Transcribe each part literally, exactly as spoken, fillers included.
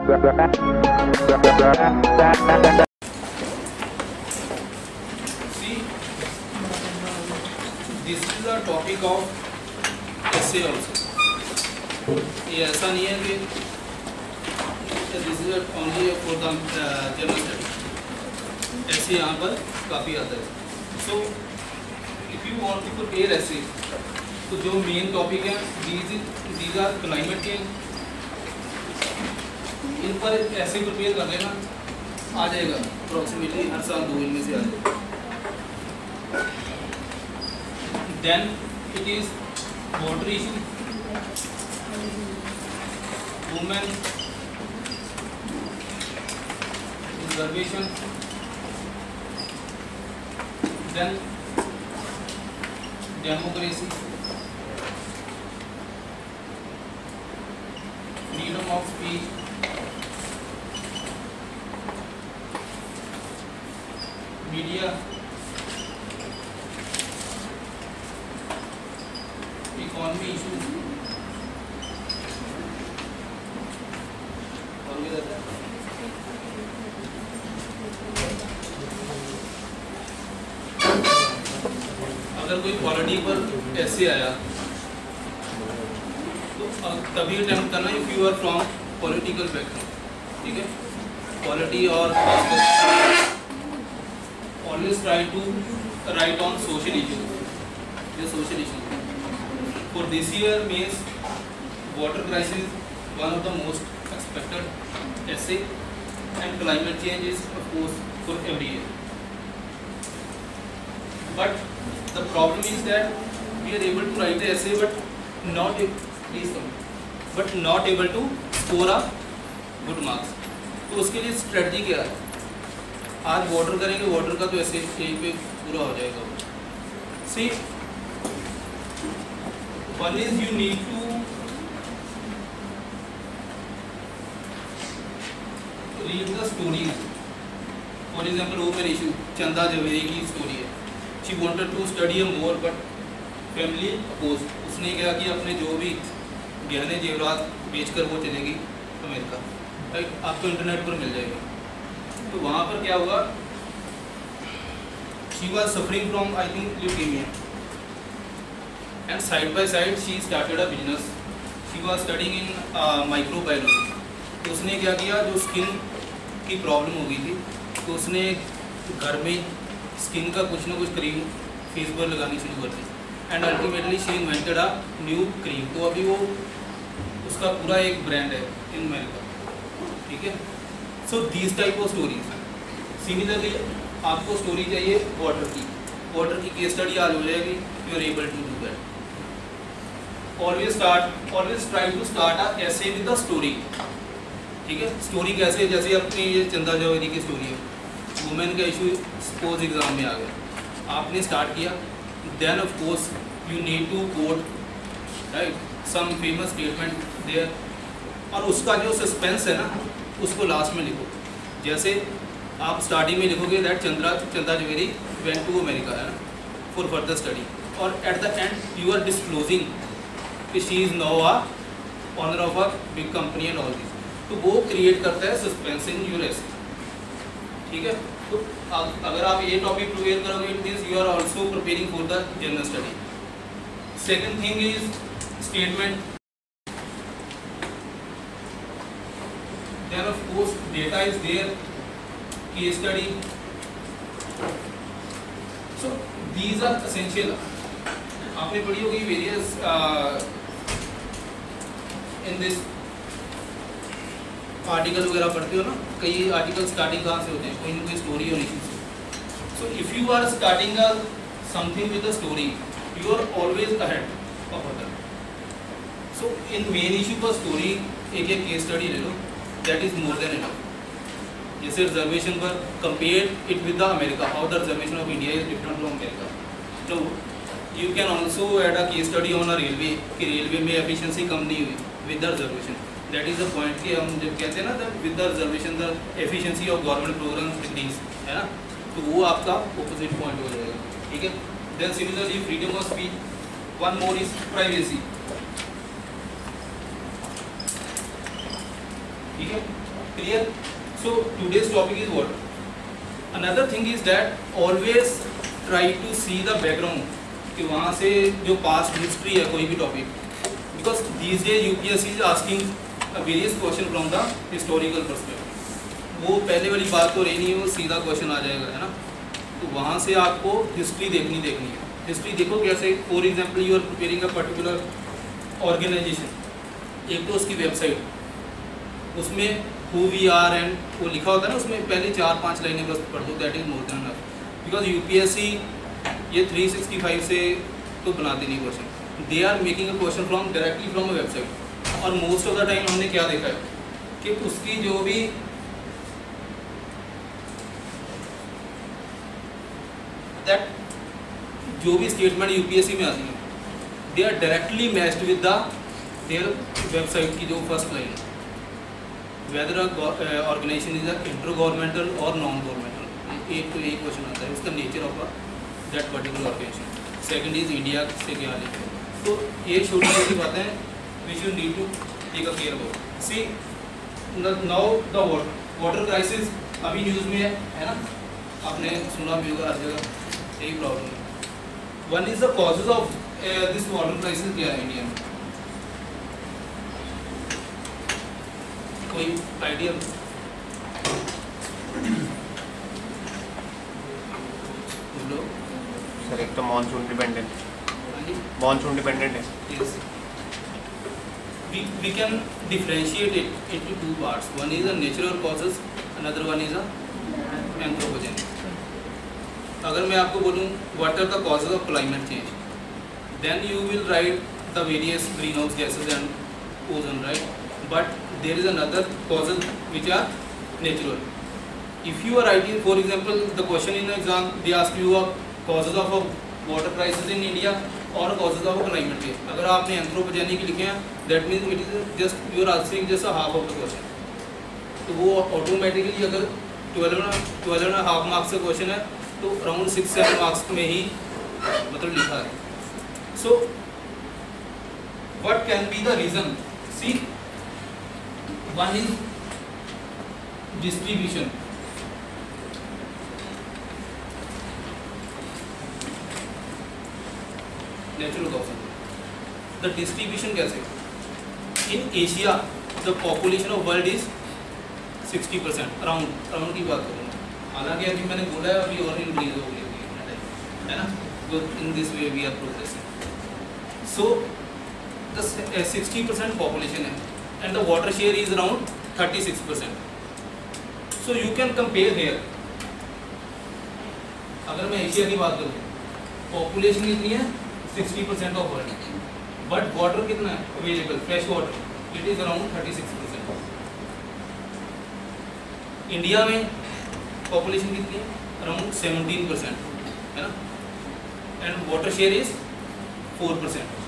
This is the topic of essay also. ये ऐसा नहीं है कि this is only for the general study, essay यहाँ पर काफ़ी आता है। So if you want to prepare essay, तो जो मेन टॉपिक है these these are climate change, इन पर ऐसे प्रिपेयर कर लेना, आ जाएगा अप्रॉक्सीमेटली हर साल दो इनमें से आ जाएगा। Then it is water issue, women reservation, then democracy, freedom of speech, media, economy issues, और भी रहता है। अगर कोई पॉलिटी पर ऐसे आया तो तभी अटेम्प्ट करना if you are from political background, ठीक है। पॉलिटी और always try to write on social issues, ये social issues. For this year means water crisis, one of the most expected essay, and climate change is of course for every year. But the problem is that we are able to write the essay, but not please come, but not able to score a good marks. तो उसके लिए strategy क्या है? आज water करेंगे, water का तो ऐसे यहीं पे पूरा हो जाएगा। See, one is you need to read the stories. For example, women issue, चंदा जवेरी की स्टोरी है। She wanted to study more, but family opposed. उसने क्या किया, अपने जो भी गहने जेवरात बेचकर वो चलेगी अमेरिका, राइट? आपको इंटरनेट पर मिल जाएगा। तो वहाँ पर क्या हुआ, she was suffering from I think leukemia, and side by side she started a business. She was studying in uh, microbiology. तो उसने क्या किया, जो स्किन की प्रॉब्लम हो गई थी, तो उसने घर में स्किन का कुछ ना कुछ क्रीम फेस पर लगानी शुरू कर दी, and ultimately she invented a new cream. तो अभी वो उसका पूरा एक ब्रांड है इन अमेरिका, ठीक है। So these type of stories. Similarly आपको स्टोरी चाहिए वाटर की, वाटर की केस स्टडी आज हो जाएगी, you are able to do that. Always start, always try to start a essay with the story, ठीक है। स्टोरी कैसे, जैसे अपनी ये चंदा जवेरी की स्टोरी है, वुमेन का इशू सपोज एग्जाम में आ गया, आपने स्टार्ट किया, then of course you need to quote right some famous statement there, और उसका जो सस्पेंस है ना, उसको लास्ट में लिखो। जैसे आप स्टार्टिंग में लिखोगे दैट चंद्रा चंदा जवेरी वेंट टू अमेरिका, है ना, फॉर फर्दर स्टडी, और at the end you are disclosing कि she is now a owner of a big company and all this. तो वो क्रिएट करता है सस्पेंस इन यूर एसे, ठीक है। तो अगर आप ये टॉपिक प्रिपेयर करोगे, it means you are also preparing for the general study. Second thing is statement, then of course data is there, case study. So these are essential. आपने पढ़ी होगी वेरियस इन दिस आर्टिकल वगैरह पढ़ते हो ना, कई article starting कहाँ से होते हैं, कोई ना कोई स्टोरी और इशू से। So if you are starting a something with a story, you are always ahead of other. So इन मेन इशू पर स्टोरी एक एक केस स्टडी ले लो, that is more than enough. जैसे रिजर्वेशन पर compare it with the America, how the reservation of India is different from America. तो you can also add a case study on a railway, कि railway में efficiency कम नहीं हुई with the reservation. That is the point कि हम जब कहते हैं ना that with the reservation the efficiency of government programme decrease, है ना, तो वो आपका ऑपोजिट पॉइंट हो जाएगा, ठीक है। Then similarly freedom of speech, one more is privacy, ठीक है। Clear? So today's topic is what? Another thing is that always try to see the background, कि वहाँ से जो past history है कोई भी topic, because these days U P S C is asking various question from the historical perspective. वो पहले वाली बात तो रही नहीं है, वो सीधा क्वेश्चन आ जाएगा, है ना? तो वहाँ से आपको हिस्ट्री देखनी देखनी है. हिस्ट्री देखो कैसे. For example you are preparing a particular organisation, एक तो उसकी वेबसाइट, उसमें हु वी आर एंड वो लिखा होता है ना, उसमें पहले चार पांच लाइनें बस पढ़ दो, that is more than enough. Because UPSC ये थ्री सिक्सटी फाइव से तो बनाते नहीं question, they are making a question from directly from a website. और मोस्ट ऑफ द टाइम हमने क्या देखा है कि उसकी जो भी दैट जो भी स्टेटमेंट यूपीएससी में आती है, they are directly matched with the their website की जो first line, whether organisation is intergovernmental और नॉन गवर्नमेंटल. एक तो एक क्वेश्चन आता है, उसका nature of that particular organisation. Second is India से क्या लिखे. तो ये छोटी छोटी बातें which you need to take a care about. See now the water crisis अभी न्यूज़ में है, है ना, आपने सुना भी होगा हर जगह, यही प्रॉब्लम है. One is the causes of this water crisis क्या है इंडिया में, कोई आइडिया? सर एक तो मानसून डिपेंडेंट, मानसून डिपेंडेंट है. Yes. We we can differentiate it into two parts. One is the natural causes, another one is a anthropogenic. अगर मैं आपको बोलूँ what are the causes of climate change, then you will write the various greenhouse gases and ozone, right? But there is another causes which are natural. If you are writing, for example, the question in the exam, they ask you a causes of a water crisis in India or causes of a climate change. अगर आपने anthropogenic लिखे हैं, that means it is just you are answering just a half of the question. तो वो automatically अगर twelve twelve and a half marks का question है, तो around six seven marks में ही मतलब लिखा है. So what can be the reason? See, one is distribution. Natural causes. The distribution कैसे? In Asia, the population of world is sixty percent. Around around की बात करूँगा. हालांकि अभी मैंने बोला है अभी और इंक्रीज हो गई है, है ना? So in this way we are progressing. So the sixty percent population है, and the water share is around thirty-six percent. So you can compare here. अगर मैं एशिया की बात करूँ, पॉपुलेशन कितनी है? sixty percent of world, but water कितना है available? Fresh water, it is around thirty-six percent. India में पॉपुलेशन कितनी है? Around seventeen percent, है ना? And water share is four percent.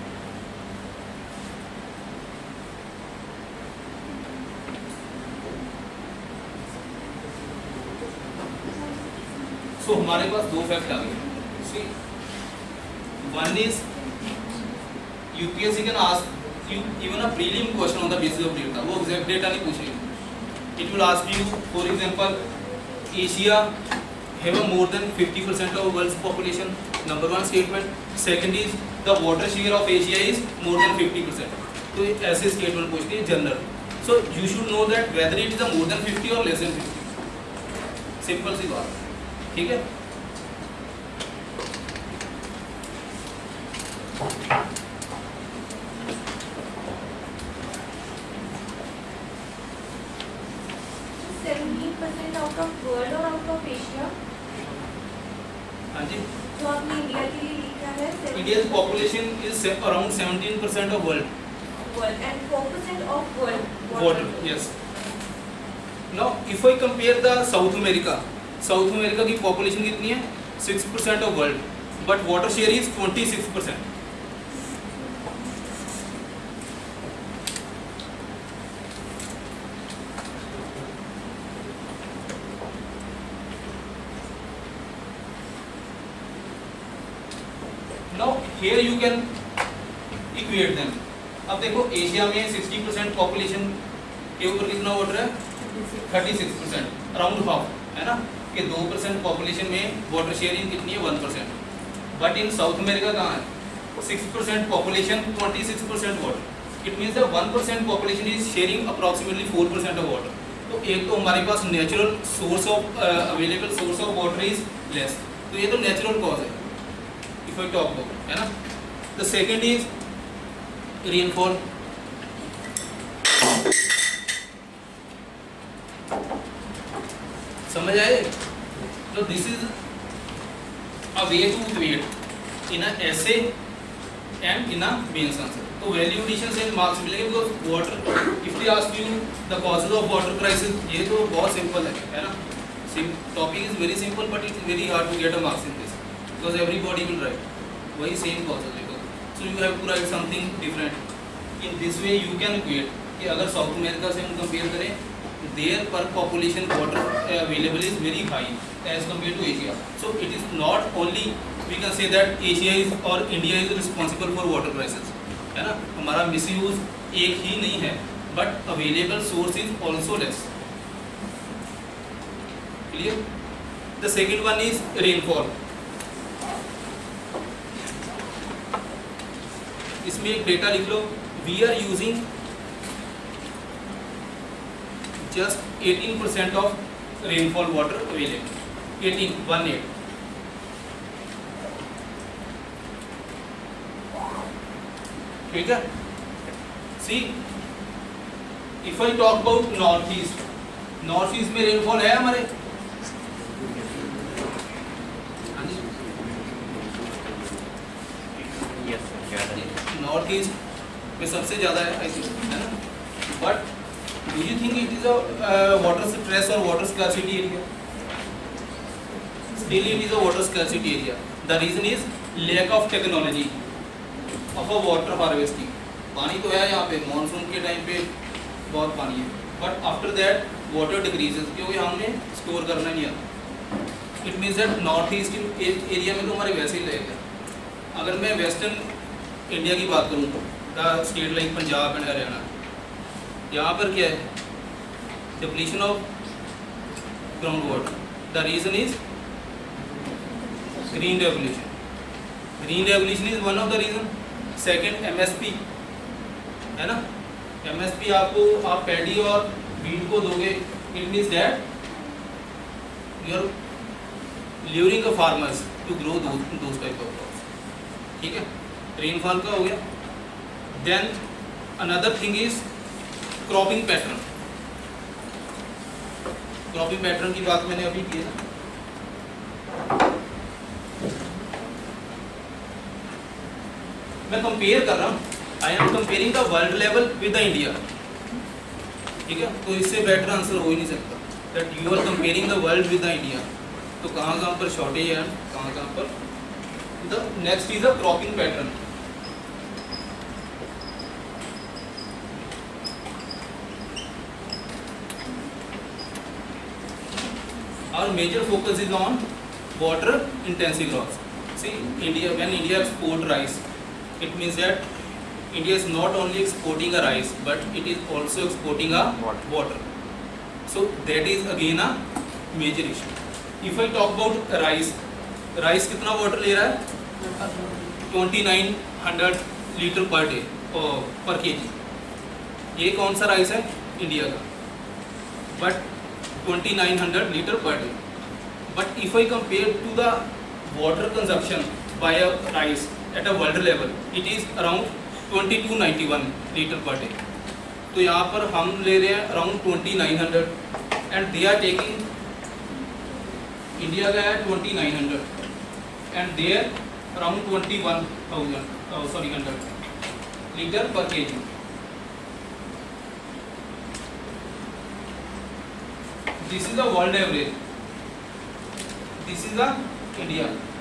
So हमारे पास दो फैक्ट आ गए. See, one is U P S C can ask you even a prelim question on the basis of data. वो exact data नहीं पूछेगी. It will ask you, for example, Asia have a more than fifty percent of world's population. Number one statement. Second is the water share of Asia is more than fifty percent. तो ऐसे statement पूछती है general. So you should know that whether it is a more than fifty or less than fifty. Simple सी बात, ठीक है? seventeen percent out of world और out of Asia. हाँ जी. जो आपने इंडिया के लिए लिखा है. India's population is around seventeen percent of world. World and four percent of world. Water. Yes. Now, if I compare the South America, South America की population कितनी है? six percent of world, but water share is twenty-six percent. Now here you can equate them. अब देखो Asia में sixty percent population के ऊपर कितना water है, thirty six percent, around half, है ना, कि दो परसेंट पॉपुलेशन में वाटर शेयरिंग कितनी है, one percent. But in South America कहाँ है, six percent population, twenty six percent water. It means that one percent population is sharing approximately four percent of water. तो एक तो हमारे पास natural source of available source of water is less, तो ये तो नेचुरल कॉज है if I talk about, है ना। The second is rainfall. समझ आए? तो this is a way to create in a essay and in a mains answer. तो वैल्यू एडिशन से मार्क्स मिलेंगे, because water if they ask you the causes of water crisis, ये तो बहुत simple है, है ना। Topic is very simple but it's very hard to get a marks in this, because everybody will write वही same causes लेकर, so you have to write something different. In this way you can create कि अगर south America से हम compare करें, there per population water available is very high as compare to Asia. So it is not only we can say that Asia is और India is responsible for water crisis, है ना। हमारा misuse एक ही नहीं है, but available source is also less. Clear? The second one is rainfall. इसमें एक डेटा लिख लो, we are using just eighteen percent of rainfall water available, eighteen one eight। ठीक है। See, if I talk about north east, north east में rainfall है हमारे, north east में सबसे ज्यादा है आई थिंक, है ना। But do you think it is a uh, water stress or water scarcity area? Still it is a water scarcity area. The reason is lack of technology of a water harvesting. पानी तो है यहाँ पे, monsoon के time पे बहुत पानी है, but after that water decreases क्योंकि हमने स्टोर करना नहीं आता। It means that north east area में तो हमारे वैसे ही रहेगा। अगर मैं वेस्टर्न इंडिया की बात करूँ, the state like Punjab and Haryana, यहाँ पर क्या है, depletion of ground water. The reason is green revolution, green revolution is one of the reason. Second MSP, है ना। एमएसपी आपको आप पैडी और वीट को दोगे, it means that you are luring the farmers to grow those type of crops. ठीक है, rainfall का हो गया। Then another thing is cropping pattern. Cropping pattern की बात मैंने अभी की है ना। मैं कंपेयर कर रहा हूँ, I am comparing the world level with the India. ठीक है, तो इससे बेटर आंसर हो ही नहीं सकता that you are comparing the world with the India. तो कहाँ कहाँ पर शॉर्टेज है, कहाँ कहाँ पर। The next is the cropping pattern. Our major focus is on water intensive crops. See, India, when India export rice, it means that India is not only exporting a rice, but it is also exporting a water. So that is again a major issue. If I talk about rice, rice कितना water ले रहा है? twenty-nine hundred litre per day per KG. ये कौन सा rice है? India का, but twenty-nine hundred liter per day. But if I compare to the water consumption by a rice at a world level, it is around twenty-two ninety-one liter per day. तो यहाँ पर हम ले रहे हैं around twenty-nine hundred and they are taking, India का है twenty-nine hundred and they are around twenty-one thousand, oh, sorry hundred liter per kg. This is the world average. This is the India.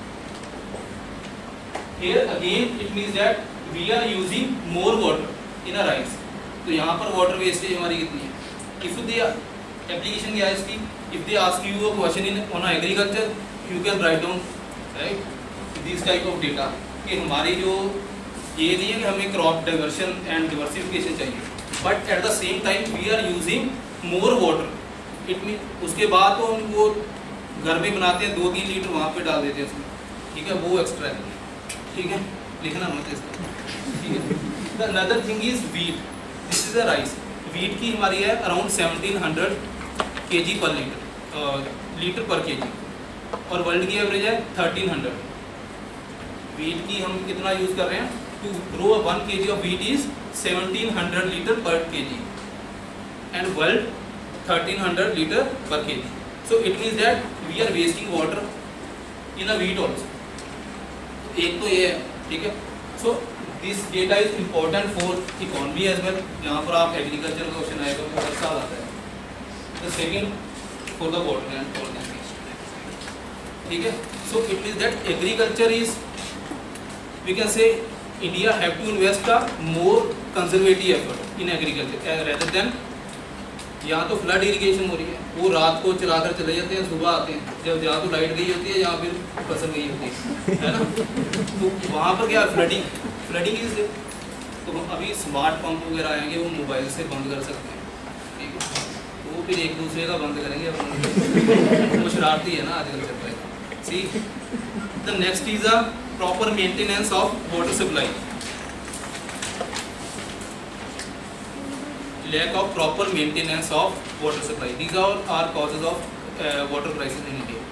Here again it means that we are using more water in a rice. तो यहाँ पर water wastage हमारी कितनी है? If the application क्या है इसकी? If they ask you a question in on agriculture, you can write down right this type of data कि हमारी जो ये नहीं है कि हमें क्रॉप डाइवर्शन एंड डिवर्सिफिकेशन चाहिए, but at the same time we are using more water. It mean उसके बाद तो हम वो घर में बनाते हैं, दो तीन लीटर वहाँ पे डाल देते हैं उसमें, ठीक है, वो एक्स्ट्रा है, ठीक है, लिखना मत इसका, ठीक है। The another thing is wheat, this is a rice. Wheat की हमारी है अराउंड सेवनटीन हंड्रेड के जी पर लीटर, लीटर पर के जी, और वर्ल्ड की एवरेज है थर्टीन हंड्रेड। वीट की हम कितना यूज़ कर रहे हैं, to grow one K G of wheat is seventeen hundred litre per K G and world thirteen hundred litre per K G. So it means that we are wasting water in a wheat also. एक तो ये है, ठीक है। So this data is important for economy as well, यहाँ पर आप agriculture का क्वेश्चन आएगा वो हर साल आता है। The second for the water and for this, ठीक है। So it means that agriculture is, we can say India have to invest a more conservative effort in agriculture rather than, यहाँ तो फ्लड इरिगेशन हो रही है, वो रात को चला कर चले जाते हैं, सुबह आते हैं, जब जहाँ तो लाइट गई होती है या फिर फसल गई होती है, है ना। तो वहाँ पर क्या फ्लडिंग फ्लडिंग इज, तो अभी स्मार्ट पंप वगैरह आएंगे, वो मोबाइल से बंद कर सकते हैं, ठीक है। वो फिर एक दूसरे का बंद करेंगे अपन, वो शरारती है ना आजकल चल रहा है। See the next is a proper maintenance of water supply, lack of proper maintenance of water supply, these are are causes of uh, water crisis in India।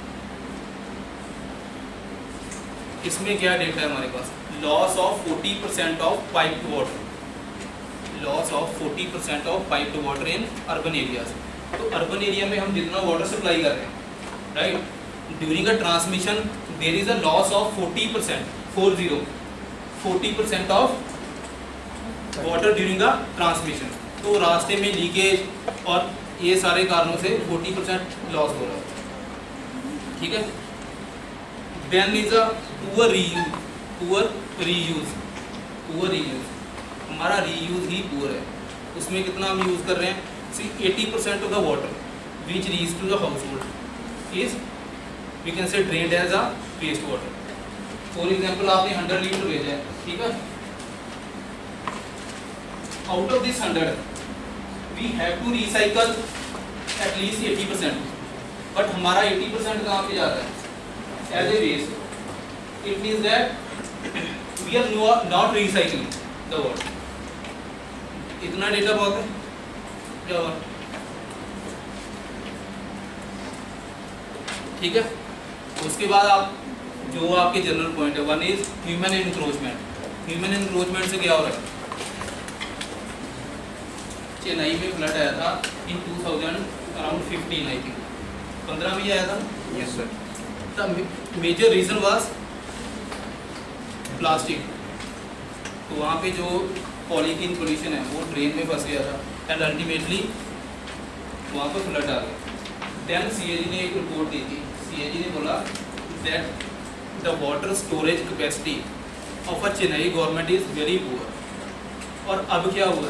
इसमें क्या डेटा है हमारे पास, loss of forty percent of piped water, loss of forty percent of piped water in urban areas. तो urban area में हम जितना water supply कर रहे हैं, right, during a transmission there is a loss of forty percent, forty forty percent of water during the transmission। तो रास्ते में लीकेज और ये सारे कारणों से forty percent लॉस हो रहा है, ठीक है। then is a poor reuse, poor reuse, poor reuse, हमारा reuse ही poor है। उसमें कितना हम यूज़ कर रहे हैं, see eighty percent of the water which reaches to the household is we can say drained as a waste water। For example आपने hundred litre भेजा है, ठीक है, out of this hundred we have to recycle at least eighty percent, but हमारा eighty percent कहाँ पे जाता है, as a waste. It means that we are not recycling the water. इतना डेटा बहुत है क्या हुआ, ठीक है। उसके बाद आप जो आपके जनरल पॉइंट है, one is human encroachment. Human encroachment से क्या हो रहा है, चेन्नई में फ्लड आया था in two thousand around fifteen, I think पंद्रह में आया था। Yes sir. The major reason was plastic. तो वहाँ पे जो पॉलीथीन पोल्यूशन है वो ड्रेन में फंस गया था एंड अल्टीमेटली वहाँ पर फ्लड आ गया। देन सीएजी ने एक रिपोर्ट दी थी, सीएजी ने बोला that the water storage capacity of a Chennai government is very poor. और अब क्या हुआ,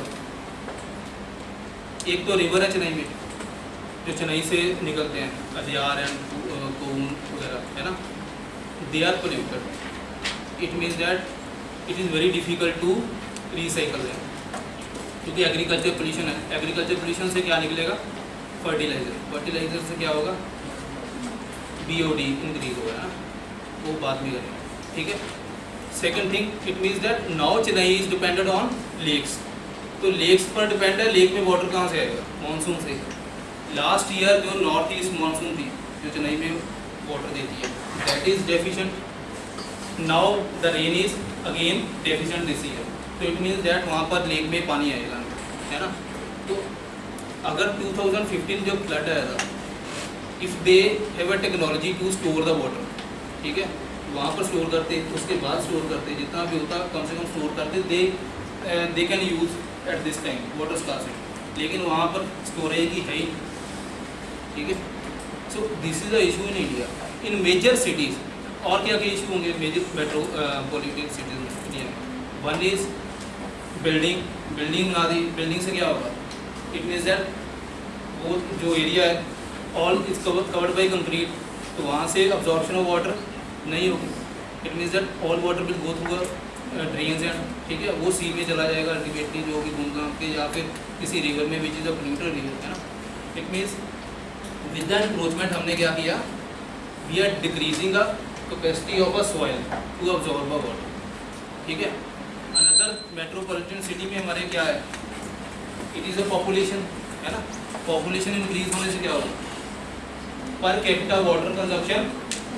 एक तो रिवर है चेन्नई में जो चेन्नई से निकलते हैं, अलियार एंड कोम वगैरह, है ना, they are polluted. It means that it is very difficult to recycle them, क्योंकि एग्रीकल्चर पोल्यूशन है। एग्रीकल्चर पोल्यूशन से क्या निकलेगा, फर्टिलाइजर। फर्टिलाइजर से क्या होगा, बीओडी इंक्रीज होगा ना, वो बात भी करेंगे, ठीक है। Second thing, it means that now Chennai is depended on lakes. तो लेक्स पर डिपेंड है, लेक में वाटर कहाँ से आएगा, मानसून से। लास्ट ईयर जो नॉर्थ ईस्ट मानसून थी जो चेन्नई में वाटर देती है, that is deficient. Now the rain is again deficient this year. तो इट मीन्स दैट वहाँ पर लेक में पानी आएगा, है ना। तो अगर टू थाउजेंड फिफ्टीन जो फ्लड आया था, if they have a technology to store the water, ठीक है, वहाँ पर स्टोर करते, उसके बाद स्टोर करते, जितना भी होता कम से कम स्टोर करते, they they can use at this time water scarcity. लेकिन वहाँ पर स्टोरेज की है ही, ठीक है। So this is a issue in India in major cities. और क्या क्या इशू होंगे मेजर मेट्रो पॉलिटिकल सिटीज में इंडिया में। वन इज बिल्डिंग, बिल्डिंग बना दी, बिल्डिंग से क्या होगा, इट मीन्स दैट वो जो एरिया है all is covered by concrete, तो वहाँ से अब्जॉर्प्शन ऑफ वाटर नहीं होगी। It means that all water will go through drains हैं, ठीक है, वो सी में चला जाएगा अल्टीमेटली, जो भी घूम घाम के, या फिर किसी रिवर में which is a polluted river, है ना। It means with the encroachment हमने क्या किया, we are decreasing the capacity of a soil to absorb a water, ठीक है। अनदर मेट्रोपॉलिटन सिटी में हमारे क्या है, इट इज़ अ पॉपुलेशन, है ना। पॉपुलेशन इंक्रीज होने से क्या होगा, per capita water consumption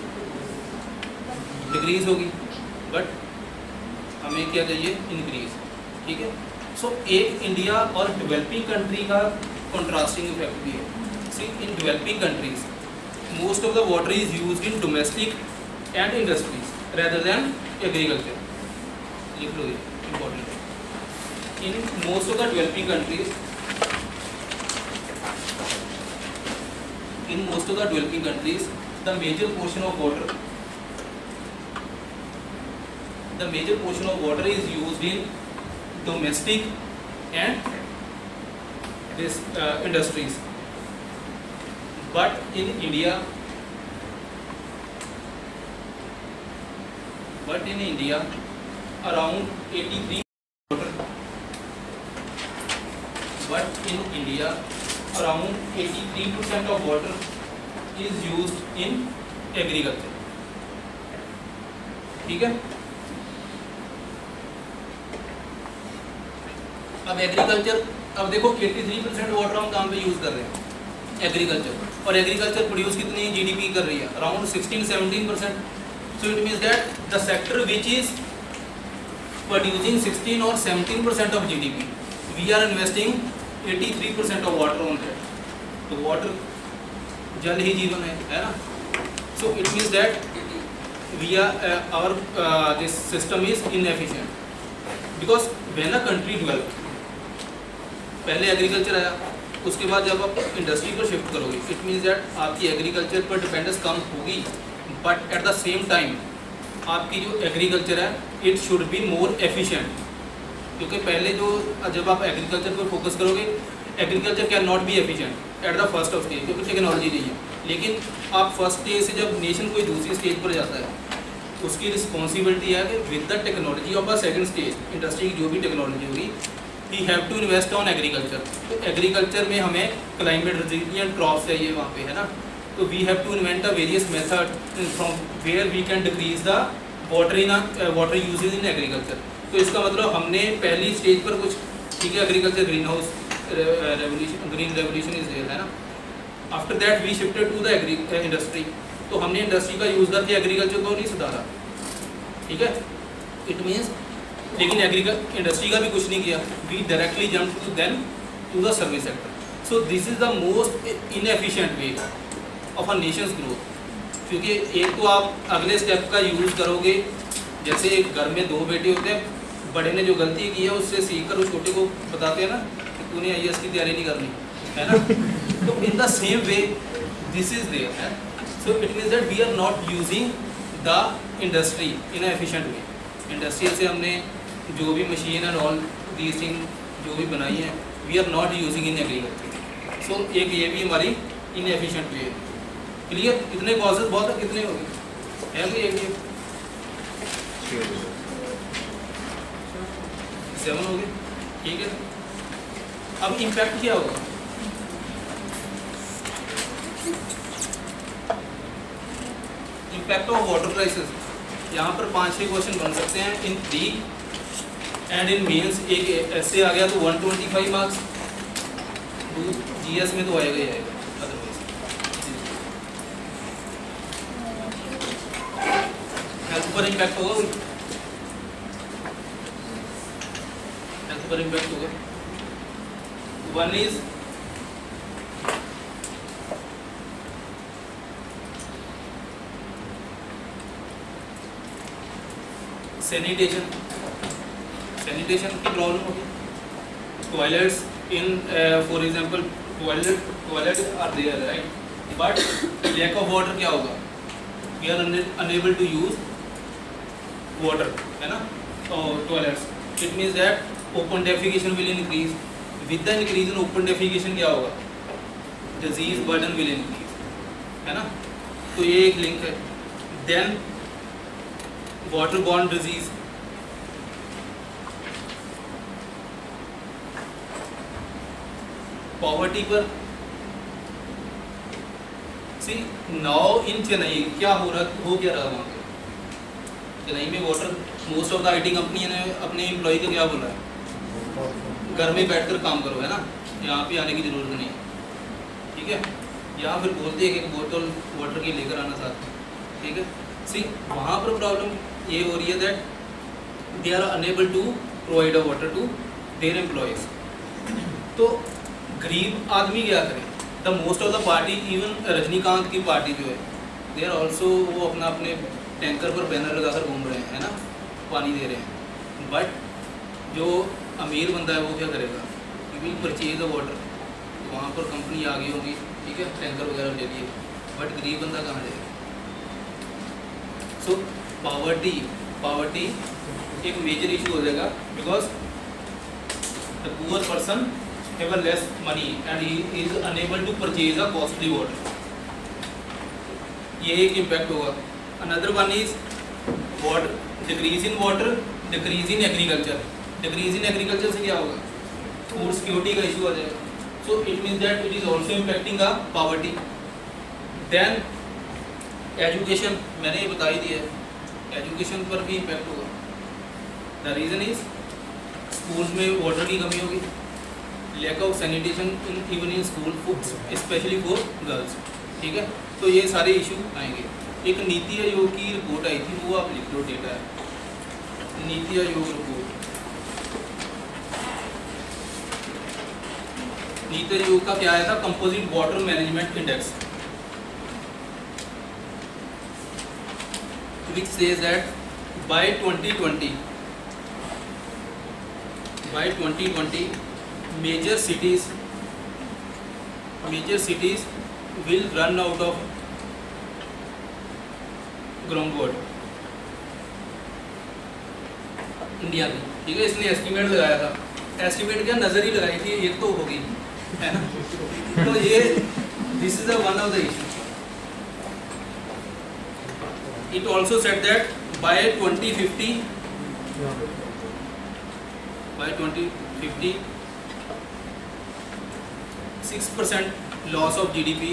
decrease होगी, बट हमें क्या चाहिए, इंक्रीज, ठीक है। सो so, एक इंडिया और डेवलपिंग कंट्री का कॉन्ट्रास्टिंग इफेक्ट भी है। See in developing countries most of the water is used in domestic and industries rather than agriculture, लिख लो ये important. In most of the developing countries in most of the developing countries the major portion of water the major portion of water is used in domestic and this uh, industries, but in India but in India around eighty-three water but in India around eighty-three percent of water is used in agriculture, ठीक है। अब agriculture, अब देखो तिरासी percent water हम काम पे use कर रहे हैं एग्रीकल्चर, और एग्रीकल्चर प्रोड्यूस कितनी जीडीपी कर रही है, around sixteen seventeen percent. So it means that the sector which is producing sixteen और seventeen percent of GDP, we are investing eighty three percent of water on that. तो water जल ही जीवन है, है ना। So it means that we are our this system is inefficient because when a country develop, पहले agriculture आया, उसके बाद जब आप इंडस्ट्री को शिफ्ट करोगे, इट मीन्स दैट आपकी एग्रीकल्चर पर डिपेंडेंस कम होगी, but at the same time आपकी जो एग्रीकल्चर है it should be more efficient, क्योंकि पहले जो जब आप एग्रीकल्चर पर फोकस करोगे, agriculture can not be efficient at the first of stage, क्योंकि टेक्नोलॉजी नहीं है। लेकिन आप फर्स्ट स्टेज से जब नेशन कोई दूसरी स्टेज पर जाता है, उसकी रिस्पॉन्सिबिलिटी है कि with the technology of a second stage, industry की जो भी टेक्नोलॉजी होगी, we have to invest on agriculture. तो एग्रीकल्चर में हमें क्लाइमेट रेजिलिएंट क्रॉप्स चाहिए वहाँ पे, है ना। तो we have to invent a various method from where we can decrease the water in water uses in agriculture. तो इसका मतलब हमने पहली स्टेज पर कुछ, ठीक है, agriculture green house revolution, green revolution is there, है ना। After that we shifted to the agri industry, तो हमने इंडस्ट्री का यूज़ करके एग्रीकल्चर को नहीं सुधारा, ठीक है। इट मीन्स लेकिन एग्रीकल्चर इंडस्ट्री का भी कुछ नहीं किया, we directly jump to then to the service sector. So this is the most inefficient way of a nation's growth, क्योंकि एक तो आप अगले स्टेप का यूज़ करोगे, जैसे एक घर में दो बेटे होते हैं, बड़े ने जो गलती की है उससे सीख कर उस छोटे को बताते हैं ना कि तूने आई ए एस की तैयारी नहीं करनी, है ना। तो in the same way this is there, है। So it means that we are not using the industry in a efficient way. Industry से हमने जो भी machine and all these thing जो भी बनाई है, we are not using in agriculture. सो एक ये भी हमारी इन एफिशिएंट वे है। क्लियर? इतने कॉजेज बहुत है, कितने हो गए है भी एक ये सेवन हो गए, ठीक है। अब इम्पैक्ट क्या होगा? इम्पैक्ट ऑफ वाटर क्राइसिस, यहाँ पर पाँच छः क्वेश्चन बन सकते हैं in pre and in mains. एक ऐसे आ गया तो one twenty five marks, GS में तो आएगा ही आएगा, अदरवाइज हेल्थ पर इम्पैक्ट होगा, हेल्थ पर इम्पैक्ट होगा। वन इज सैनिटेशन, सैनिटेशन की प्रॉब्लम होगी। Toilets in for example toilet toilet are there right, but lack of water क्या होगा? We are unable to use water, है ना, toilets. It means that open defecation will increase. With the increase in open defecation क्या होगा? Disease burden will increase, है ना। तो ये एक लिंक है। Then water borne disease, poverty पर सी नाउ इन चेन्नई क्या हो रहा हो क्या रहा वहाँ पे चेन्नई में water most of the IT company ने अपने एम्प्लॉय को क्या बोला है घर में बैठकर काम करो, है ना, यहाँ पे आने की ज़रूरत नहीं है, ठीक है। या फिर बोलते हैं कि एक बोतल वाटर की लेकर आना साथ में, ठीक है। सी वहाँ पर प्रॉब्लम ये हो रही है that they are unable to provide a water to their employees. तो गरीब आदमी क्या करे, the most of the party, even Rajinikanth की पार्टी जो है, दे आर ऑल्सो वो अपना अपने टैंकर पर बैनर लगाकर घूम रहे हैं, है ना, पानी दे रहे हैं। बट जो अमीर बंदा है वो क्या करेगा, you will purchase the water, वहाँ पर कंपनी आ गई होगी, ठीक है, टैंकर वगैरह ले लिए, बट गरीब बंदा कहाँ जाएगा। सो पावर्टी पावर्टी एक मेजर इशू हो जाएगा, because the poor person have a less money and he is unable to purchase a costly water, ये एक इम्पैक्ट होगा। Another one is water decrease in water, decrease in agriculture. Decrease in agriculture से क्या होगा, food security का issue आ जाएगा। So it means that it is also impacting a poverty. Then education, मैंने ये बता ही दिया है, एजुकेशन पर भी इम्पैक्ट होगा। द रीज़न इज स्कूल्स में वाटर की कमी होगी, lack of sanitation in even in school specially for girls, ठीक है। तो ये सारे इशू आएंगे। एक नीति आयोग की रिपोर्ट आई थी, वो आप लिख लो, डेटा है नीति आयोग रिपोर्ट। नीति आयोग का क्या आया था, composite water management index, which says that by twenty twenty by twenty twenty major cities major cities will run out of groundwater India में, ठीक है। इसने एस्टिमेट लगाया था, एस्टिमेट क्या नजर ही लगाई थी, एक तो होगी, है ना। तो ये this is one of the issue. It also said that by twenty fifty, by twenty fifty, six percent loss of G D P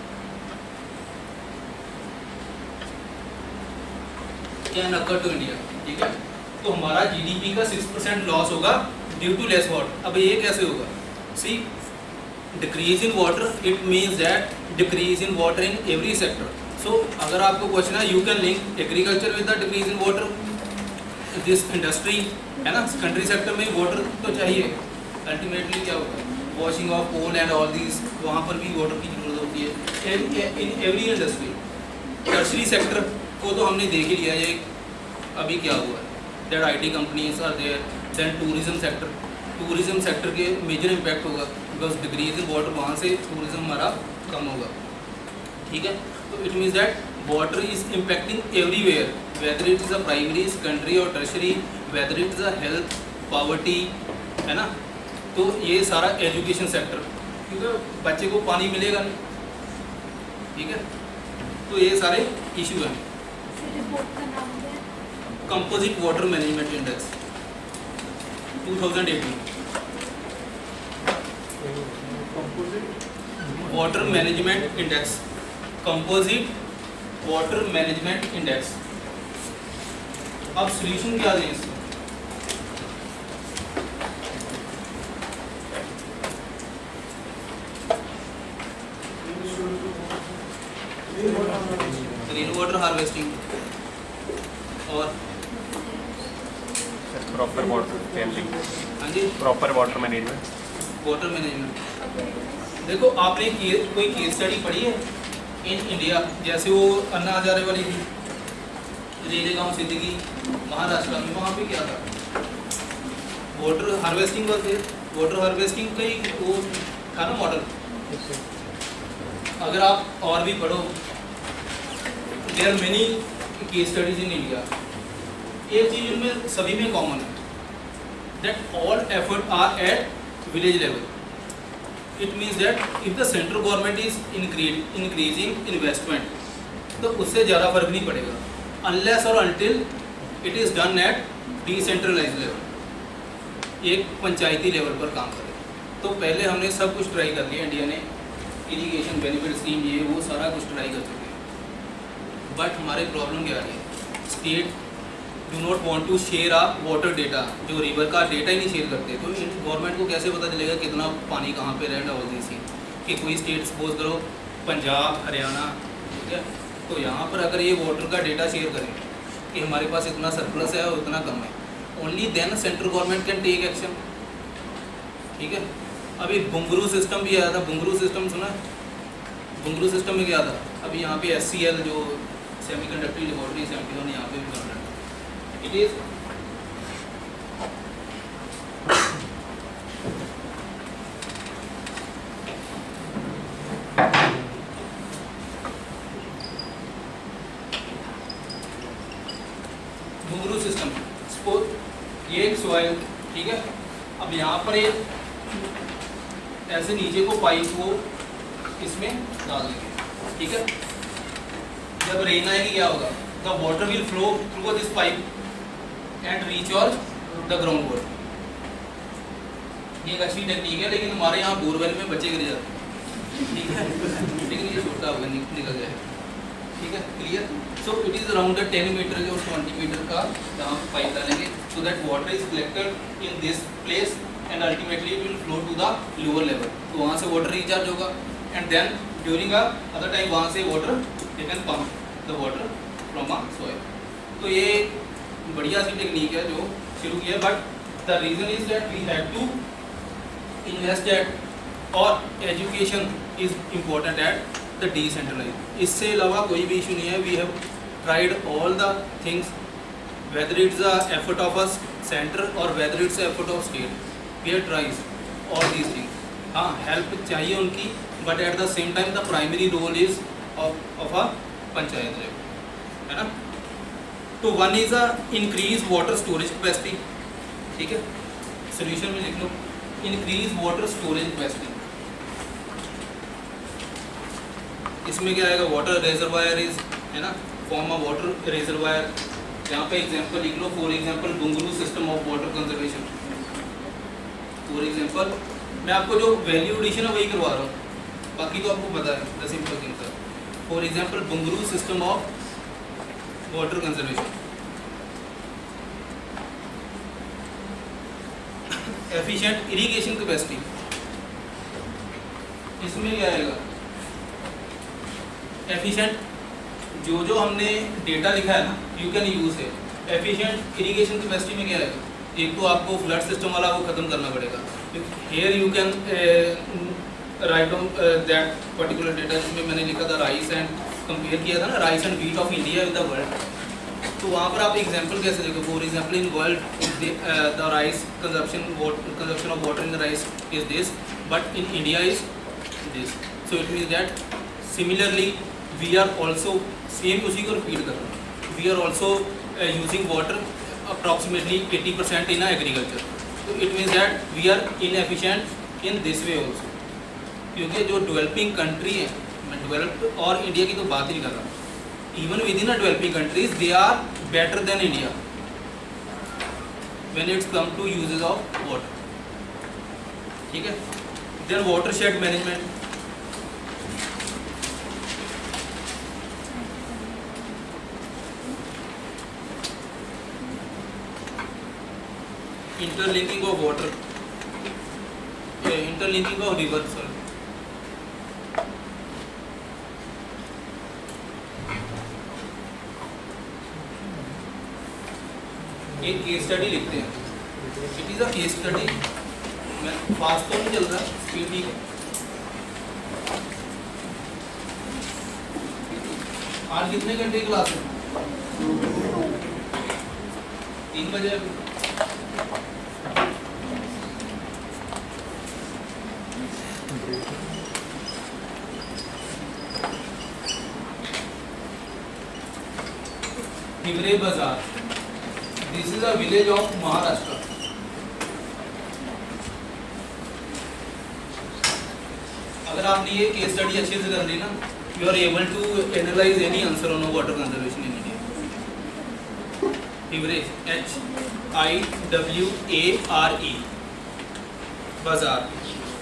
can occur to India, ठीक है। तो हमारा G D P का six percent लॉस होगा due to less water. अब ये कैसे होगा, see decrease in water, it means that decrease in water in every sector. So so, अगर आपको क्वेश्चन है, you can link agriculture with the decrease in water, this industry, है ना, country sector में वाटर तो चाहिए। अल्टीमेटली क्या होगा, washing of coal and all these, वहाँ पर भी वाटर की जरूरत होती है in every industry. Tertiary sector को तो हमने देख ही लिया, ये अभी क्या हुआ है, that I T companies are there. Then tourism sector, tourism sector के मेजर इम्पैक्ट होगा, बिकॉज डिक्रीज इन वाटर, वहाँ से टूरिज्म हमारा कम होगा, ठीक है। तो it means that water is impacting everywhere, whether it is a primary, secondary और tertiary, whether it is a health, poverty, है ना। तो ये सारा एजुकेशन सेक्टर, क्योंकि बच्चे को पानी मिलेगा नहीं, ठीक है। तो ये सारे इशू हैं। Composite water management index two thousand eighteen, water management index, composite water management index. अब सॉल्यूशन क्या दें इसका, रेन वाटर हार्वेस्टिंग और प्रॉपर वाटर हैंडलिंग, हाँ जी, proper water management, water management. देखो आपने केस, कोई केस स्टडी पढ़ी है इन इंडिया, जैसे वो अन्ना हजारे वाली थी, रेलेगांव सिद्दीकी महाराष्ट्र में, वहाँ पे क्या था, वाटर हार्वेस्टिंग करते, वाटर हार्वेस्टिंग का ही वो था ना मॉडल। अगर आप और भी पढ़ो, there are many case studies in India. एक चीज़ उनमें सभी में कॉमन है, that all effort are at village level. It means that if the central government is increasing investment, तो उससे ज़्यादा फर्क नहीं पड़ेगा, अनलेस और until it is done at decentralize level, एक पंचायती लेवल पर काम करे। तो पहले हमने सब कुछ ट्राई कर लिया, इंडिया ने इरीगेशन बेनिफिट स्कीम ये वो सारा कुछ ट्राई कर चुके हैं, बट हमारे प्रॉब्लम क्या आ रही है, state do not want to share a water data, जो रिवर का डेटा ही नहीं शेयर करते। तो गवर्नमेंट को कैसे पता चलेगा कितना पानी कहाँ पे रहना होती है, कि कोई स्टेट सपोज करो पंजाब हरियाणा, ठीक है, तो यहाँ पर अगर ये वाटर का डेटा शेयर करें कि हमारे पास इतना सरप्लस है और इतना कम है, only then central government can take action, ठीक है। अभी बुंगरू सिस्टम भी आया था, बुंगरू सिस्टम सुना, बुंगरू सिस्टम में क्या था, अभी यहाँ पे एस सी एल जो सेमीकंडक्टर लेबोरेटरी सेवेंटी वन यहाँ पे भी बन रहा है, it is Bhungroo system, suppose ये एक सॉइल, ठीक है, अब यहाँ पर एक ऐसे नीचे को पाइप को इसमें डाल देंगे, ठीक है, जब रेन आएगी क्या होगा, the water will flow through this pipe and reach all the ground water. ये एक अच्छी टेक्निक है, लेकिन हमारे यहाँ बोरवेल में बच्चे गिर जाते हैं, ठीक है, लेकिन ये छोटा होगा, निकल जाएगा, ठीक है, clear. So it is around ten metre और ट्वेंटी मीटर का यहाँ पाइप डालेंगे, so that water is collected in this place and ultimately it will flow to the lower level, तो वहाँ से वाटर रिचार्ज होगा and then during a other time वहाँ से water you can pump the water from a soil. तो ये बढ़िया सी technique है जो शुरू की है, but the reason is that we have to invest at और education is important at the decentralize. इससे अलावा कोई भी इशू नहीं है, we have tried all the things whether it's the effort of a center or whether it's the effort of state, we have tried all these things. हाँ, help चाहिए उनकी, but at the same time the primary role is of a panchayat level, है ना। तो one is a increase water storage capacity, ठीक है, solution में लिख लो इंक्रीज वाटर स्टोरेज कैपेसिटी। इसमें क्या आएगा, वाटर रिजर्वायर इज, है ना, फॉर्म अ वाटर रिजर्वायर। यहाँ पे एग्जांपल लिख लो, for example Bhungroo system of water conservation. For example मैं आपको जो वैल्यू एडिशन है वही करवा रहा हूँ, बाकी तो आपको पता है the simple thing sir. For example Bhungroo system of water conservation, efficient irrigation capacity, इसमें क्या आएगा, एफिशिएंट जो जो हमने डेटा लिखा है ना, यू कैन यूज है। एफिशिएंट इरिगेशन कैपेसिटी में क्या है, एक तो आपको फ्लड सिस्टम वाला वो खत्म करना पड़ेगा, here you can write down that particular data, जिसमें मैंने लिखा था राइस एंड कंपेयर किया था ना, rice and wheat of India with the world. तो वहाँ पर आप एग्जांपल कैसे लिखो, for example in world the rice consumption consumption of water in the rice is this, but in India is this. So it means that similarly we are also same उसी को repeat कर रहे हैं, we are also using water approximately eighty percent in agriculture. तो it means that we are inefficient in this way also, क्योंकि जो developing country है, मैं डेवलप्ड और इंडिया की तो बात ही नहीं कर रहा, even within a developing countries they are better than India when it's come to usages of water, ठीक है। Then watershed management, interlinking of water, yeah, interlinking of river, sorry. एक case study लिखते हैं, it is a case study. मैं fast तो नहीं चल रहा, स्पीड ठीक है। आज कितने घंटे क्लास है, तीन बजे। Hiware Bazar, this is a village of Maharashtra. अगर आपने ये केस स्टडी अच्छे से कर ली ना, you are able to analyse any answer on water conservation in India. Hiware, H I W A R E, Bazar,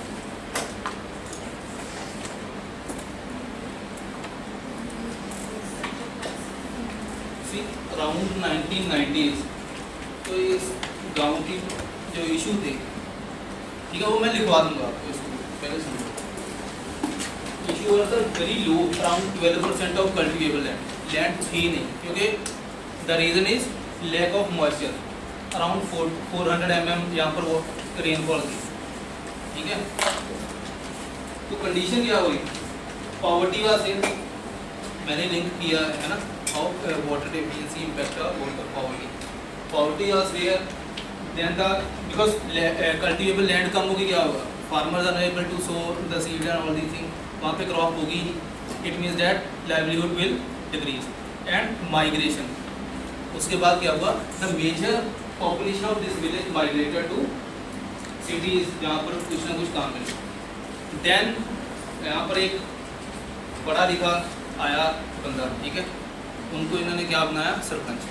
around nineteen nineties. तो इस गांव की जो इशू थे, ठीक है, वो मैं लिखवा दूंगा आपको, इसको पहले सुनो। Issue was very low, around twelve percent of cultivable land land थी नहीं, क्योंकि the reason is lack of moisture. Around four four hundred M M यहाँ पर वो रेनफॉल थी, ठीक है। तो कंडीशन क्या हुई, पॉवर्टी वाज देयर, मैंने लिंक किया है ना, how water deficiency impact of poverty. Poverty was there, then the because cultivable land कम होगी, क्या होगा, farmers are able to sow the seed and all these thing, वहाँ पे क्रॉप होगी नहीं, it means that livelihood will decrease and migration. उसके बाद क्या हुआ, the major population of this village migrated to cities, जहाँ पर कुछ ना कुछ काम मिले। देन यहाँ पर एक पढ़ा लिखा आया बंदा, ठीक है, उनको इन्होंने क्या बनाया, सरपंच,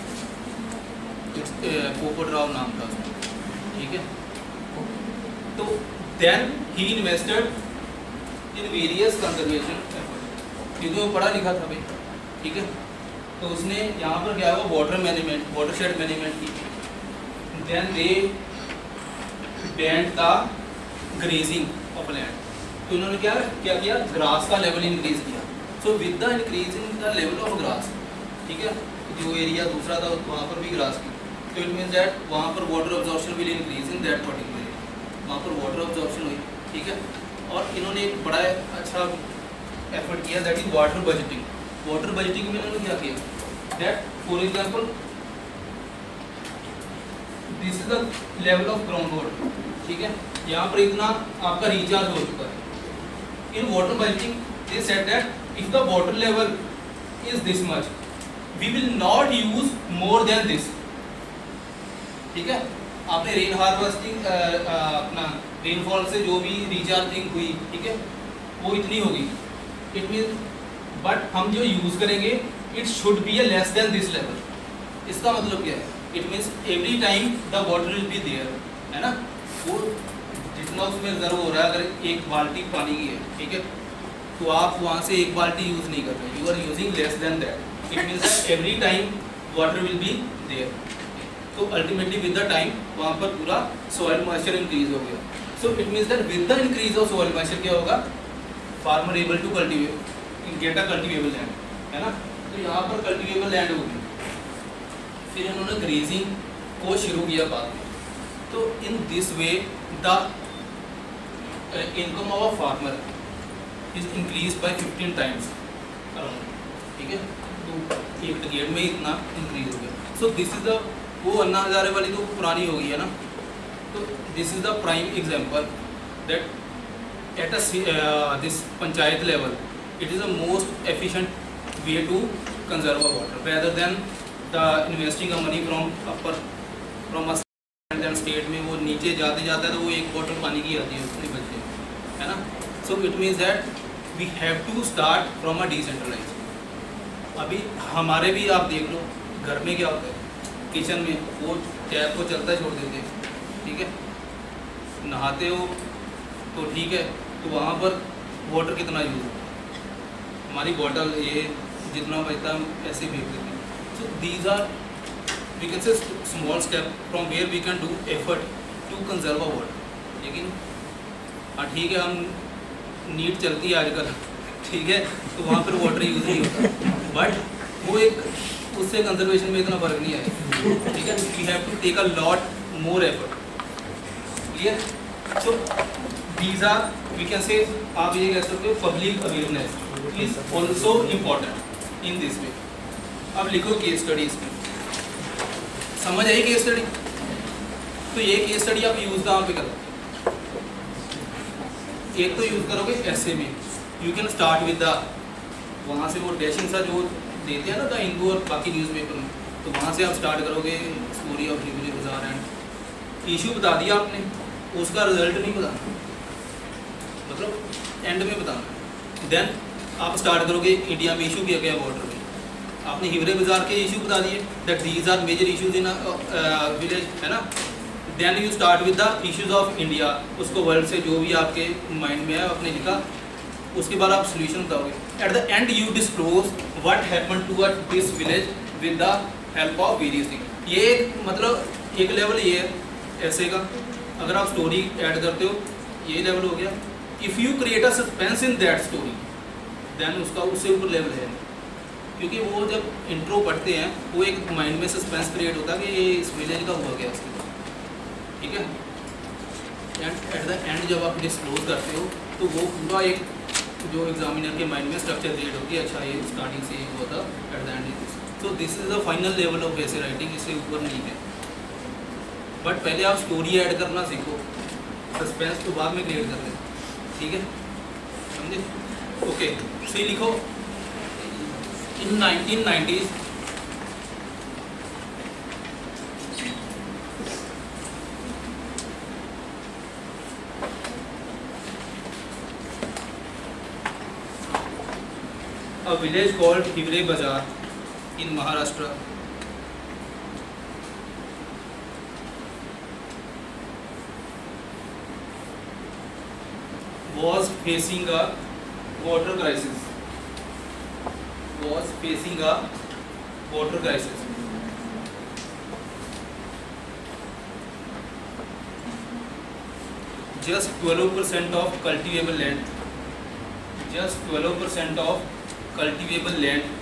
पोपट राव नाम था उसका, ठीक है। तो then he invested in various conservation effort, क्योंकि वो पढ़ा लिखा था भाई, ठीक है। तो उसने यहाँ पर क्या हुआ, water management, watershed management की। Then they banned the grazing of land, तो इन्होंने क्या क्या किया, ग्रास का लेवल इंक्रीज किया। So with the increase in the level of grass, ठीक है, जो एरिया दूसरा था वहाँ पर भी ग्रास की, तो इट मीन्स दैट वहाँ पर water absorption will increase in that particular area, वहाँ पर वाटर अब्जॉर्प्शन हुई, ठीक है। और इन्होंने एक बड़ा अच्छा एफर्ट किया, that is water budgeting. Water budgeting में इन्होंने क्या किया, that for example this is the level of ground water, ठीक है, यहाँ पर इतना आपका रिचार्ज हो चुका है। In water budgeting they said that if the water level is this much, we will not use more than this, ठीक है। आपने रेन हार्वेस्टिंग अपना रेनफॉल से जो भी रिचार्जिंग हुई, ठीक है, वो इतनी होगी, इट मीन, बट हम जो यूज करेंगे it should be a less than this level. इसका मतलब क्या है, it means every time the water will be there, है ना, वो जितना उसमें रिजर्व हो रहा है, अगर एक बाल्टी पानी की है, ठीक है, तो आप वहाँ से एक बाल्टी यूज़ नहीं कर रहे, you are using less than that, it means that every time water will be there. तो अल्टीमेटली विद द टाइम वहाँ पर पूरा सॉइल मॉइस्चर इंक्रीज हो गया। So it means that with the increase of soil moisture क्या होगा, farmer able to cultivate get a cultivable land, है ना। तो यहाँ पर कल्टिवेबल लैंड होगी, फिर इन्होंने ग्रेजिंग को शुरू किया बाद में। तो in this way the income of a farmer is increase by fifteen times around, ठीक है। तो एक डिकेड में इतना इंक्रीज हो गया। सो दिस इज द, वो अन्ना हजारे वाली तो पुरानी हो गई है ना, तो this is the prime example that at a this panchayat level it is the most efficient way to conserve water rather than the investing a money from upper from and then state में वो नीचे जाते जाता है तो वो एक bottle पानी की आती है उसके बच्चे, है ना। So it means that we have to start from a decentralize. अभी हमारे भी आप देख लो, घर में क्या होता है, किचन में वो टैप को चलता छोड़ देते हैं, ठीक है, नहाते हो तो ठीक है, तो वहाँ पर वाटर कितना यूज़ होता है, हमारी बॉटल ये जितना बचता है हम ऐसे फेंक देते हैं। So these are we can say small step from where we can do effort to conserve a water. लेकिन हाँ ठीक है, हम नीट चलती है आजकल, ठीक है, तो वहाँ पर वाटर यूज़ नहीं होता, बट वो एक उससे कंजर्वेशन में इतना फर्क नहीं आएगा, ठीक है। We have to take a lot more effort, clear. So these are we can say, आप ये कह सकते हो public awareness is also important in this way. अब लिखो केस स्टडी, इसमें समझ आई केस स्टडी। तो ये केस स्टडी आप यूज़ कहाँ पे करोगे, एक तो यूज़ करोगे ऐसे में, you can start with the, वहाँ से वो डैशिंग सा जो देते हैं ना द हिंदू और बाकी न्यूज़पेपर में, तो वहाँ से आप स्टार्ट करोगे स्टोरी ऑफ रिविली बाजार एंड इशू बता दिया आपने, उसका रिजल्ट नहीं बताना, मतलब एंड में बताना। देन आप स्टार्ट करोगे इंडिया में इशू किया गया वाटर में, आपने हिवरे बाजार के इशू बता दिए that these are major issues in village, है ना। Then you start with the issues of India, उसको वर्ल्ड से जो भी आपके माइंड में है आपने लिखा, उसके बाद आप सोल्यूशन बताओगे। At the end you disclose what happened to a this village with the help of various thing. ये एक मतलब एक लेवल ये है ऐसे का, अगर आप स्टोरी ऐड करते हो ये लेवल हो गया। If you create a suspense in that story then उसका उससे ऊपर लेवल है, क्योंकि वो जब इंट्रो पढ़ते हैं वो एक माइंड में सस्पेंस क्रिएट होता है कि ये इस विलेज का हुआ गया उसके बाद, ठीक है। एंड एट द एंड जब आप डिस्क्लोज करते हो तो वो पूरा एक जो एग्जामिनर के माइंड में स्ट्रक्चर क्रिएट होती है, अच्छा ये स्टार्टिंग से ये हुआ था, at the end this. So this is the final level of ऐसे राइटिंग, इससे ऊपर नहीं है। बट पहले आप स्टोरी ऐड करना सीखो, सस्पेंस तो बाद में क्रिएट कर लें, ठीक है, समझे। ओके, सी लिखो। In nineteen nineties a village called Hivre Bazaar in Maharashtra was facing a water crisis. Was facing a water crisis. Just twelve percent of cultivable land. Just twelve percent of cultivable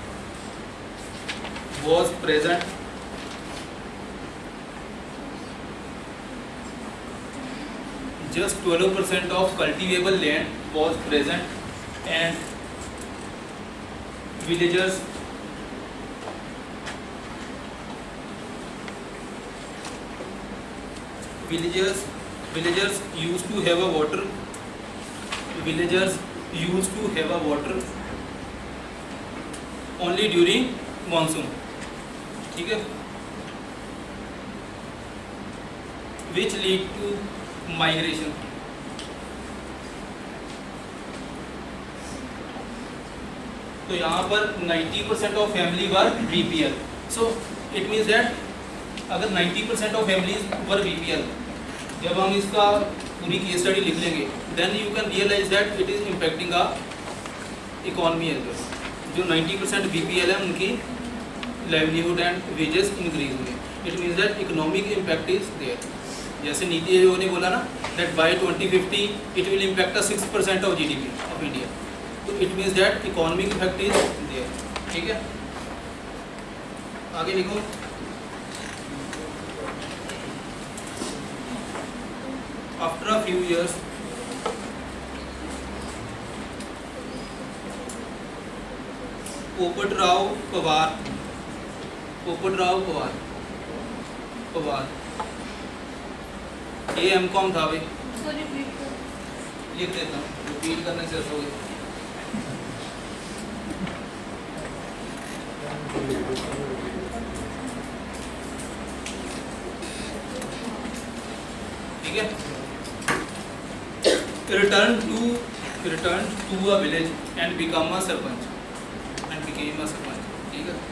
land was present just twelve percent of cultivable land was present and villagers villagers villagers used to have a water villagers used to have a water only during monsoon, ठीक है, which lead to migration. तो यहाँ पर ninety percent of family were B P L. So it means that अगर ninety percent of families were B P L, जब हम इसका पूरी केस स्टडी लिख लेंगे then you can realize that it is impacting a economy as well. जो ninety percent B P L है उनकी livelihood and wages increase हुए. It means that economic impact is there. जैसे नीति आयोग ने बोला ना that by twenty fifty it will impact a six percent of G D P of India. तो it means that economic effect is there. ठीक है, आगे लिखो। After a few years, Popatrao Pawar Popatrao Pawar Pawar ये एम कॉम था भाई, लिख देता हूँ, रिपीट करने से हो गया। ठीक है, return to return to a village and become a sarpanch and became a sarpanch. ठीक है,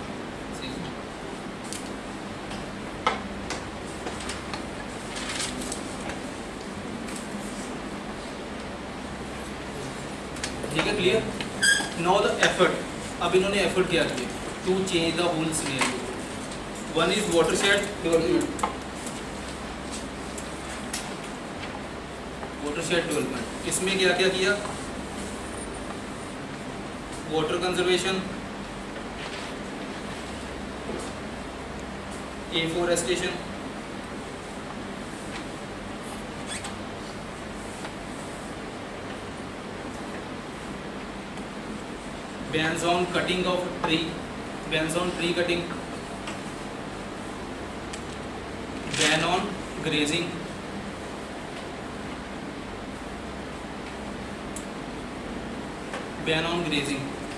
ठीक है, क्लियर। नाउ द एफर्ट, अब इन्होंने एफर्ट क्या किया to change the whole scenario. One is watershed development, watershed development, इसमें क्या क्या किया, water conservation, afforestation, bans on cutting of tree, bans on tree cutting, ban on grazing, ban on grazing.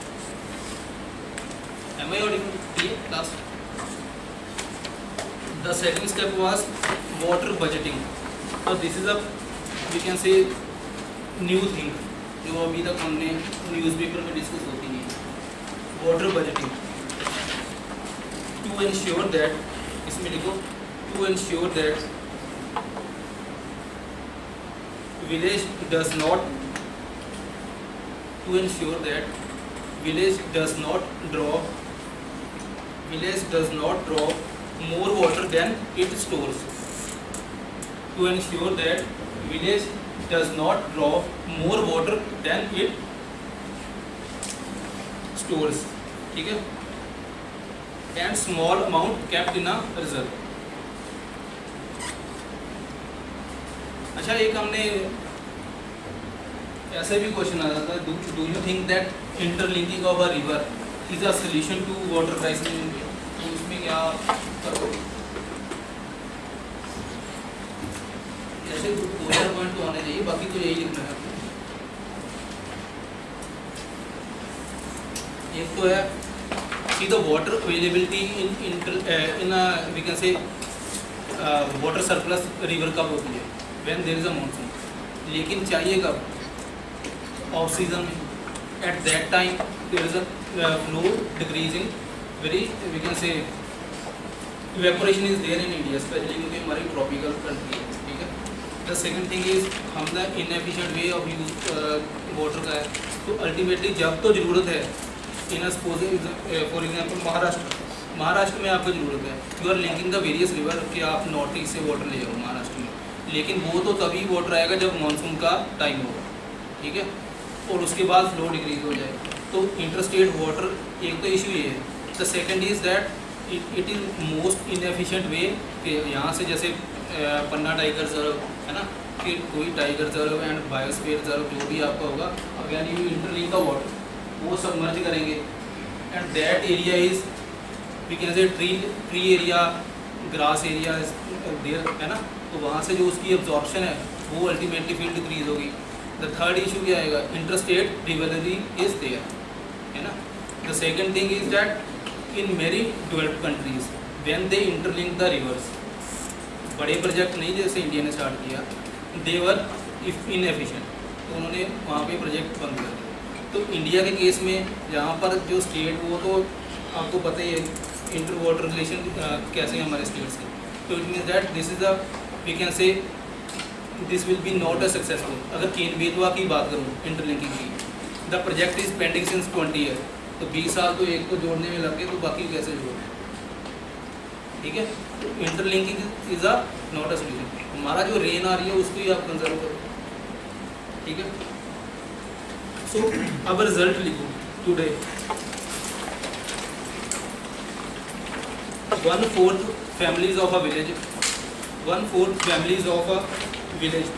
Am I audible? Clear? Last. The second step was water budgeting. So this is a, we can say, new thing जो अभी तक हमने newspaper में discuss होती है। Water budgeting to ensure that, इसमें लिखो to ensure that village does not to ensure that village does not draw village does not draw more water than it stores. To ensure that village does not draw more water than it stores, ठीक है, and small amount kept in a reserve. अच्छा, एक हमने ऐसे भी question आ जाता है, do you think that interlinking of a river is a solution to water crisis in India? तो उसमें क्या करोगे? ऐसे दो चार पॉइंट तो आने चाहिए, बाकी तो यही लिखना है। एक तो है see the water availability in in we can say water surplus river कब होती है? When there is a monsoon. लेकिन चाहिए कब? ऑफ सीजन में। At that time there is a flow decreasing very, we can say evaporation is there in India, especially क्योंकि हमारी tropical country है, ठीक है। द सेकंड थिंग इज हम the inefficient way of use water का है। तो अल्टीमेटली जब तो ज़रूरत है, in suppose for example Maharashtra Maharashtra में आपको ज़रूरत है, you are linking the various river कि आप नॉर्थ ईस्ट से वाटर ले जाओ महाराष्ट्र में, लेकिन वो तो तभी वाटर आएगा जब मानसून का टाइम होगा, ठीक है, और उसके बाद फ्लो डिक्रीज हो जाए। तो इंटरस्टेट वाटर एक तो इशू ये है। The second is that it is most inefficient way कि यहाँ से जैसे पन्ना टाइगर रिजर्व है ना, कि कोई tiger reserve and biosphere reserve जो भी आपका होगा, again you interlink the water, वो सबमर्ज करेंगे and that area is we can say tree tree area, grass area there है ना, तो वहाँ से जो उसकी एब्जॉर्प्शन है वो अल्टीमेटली फील्ड डिक्रीज होगी। द थर्ड इशू क्या आएगा? इंटरस्टेट रिवलरी इज देयर, है ना। The second thing is that in very developed countries when they interlink the rivers, बड़े प्रोजेक्ट नहीं जैसे इंडिया ने स्टार्ट किया, दे वर इफ इनएफिशिएंट, तो उन्होंने वहाँ पे प्रोजेक्ट बंद कर दिया। तो इंडिया के केस में जहाँ पर जो स्टेट, वो तो आपको पता ही है इंटर वाटर रिलेशन कैसे हैं हमारे स्टेट से, तो it means that this is a we can say this will be not a successful. अगर केन बेतवा की बात करूँ इंटरलिंकिंग की, the project is pending since twenty year, तो बीस साल तो एक को जोड़ने में लग गए, तो बाकी कैसे जोड़ें, ठीक है। तो interlinking is a not a solution. हमारा जो रेन आ रही है उसको ही आप कंजर्व करो, ठीक है। सो अब रिजल्ट लिखो today, one fourth families of a village one fourth families of a village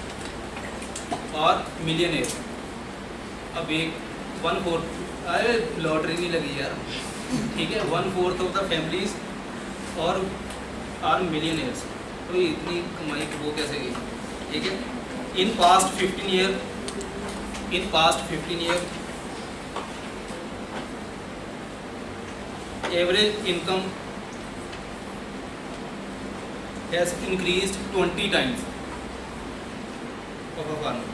और मिलियनेयर। अब एक वन फोर्थ, अरे लॉटरी नहीं लगी यार, ठीक है, one fourth of the families और आर मिलियनेयर्स। तो इतनी कमाई वो कैसे गई, ठीक है। In past fifteen year in past fifteen year average income has increased twenty times of a farmer।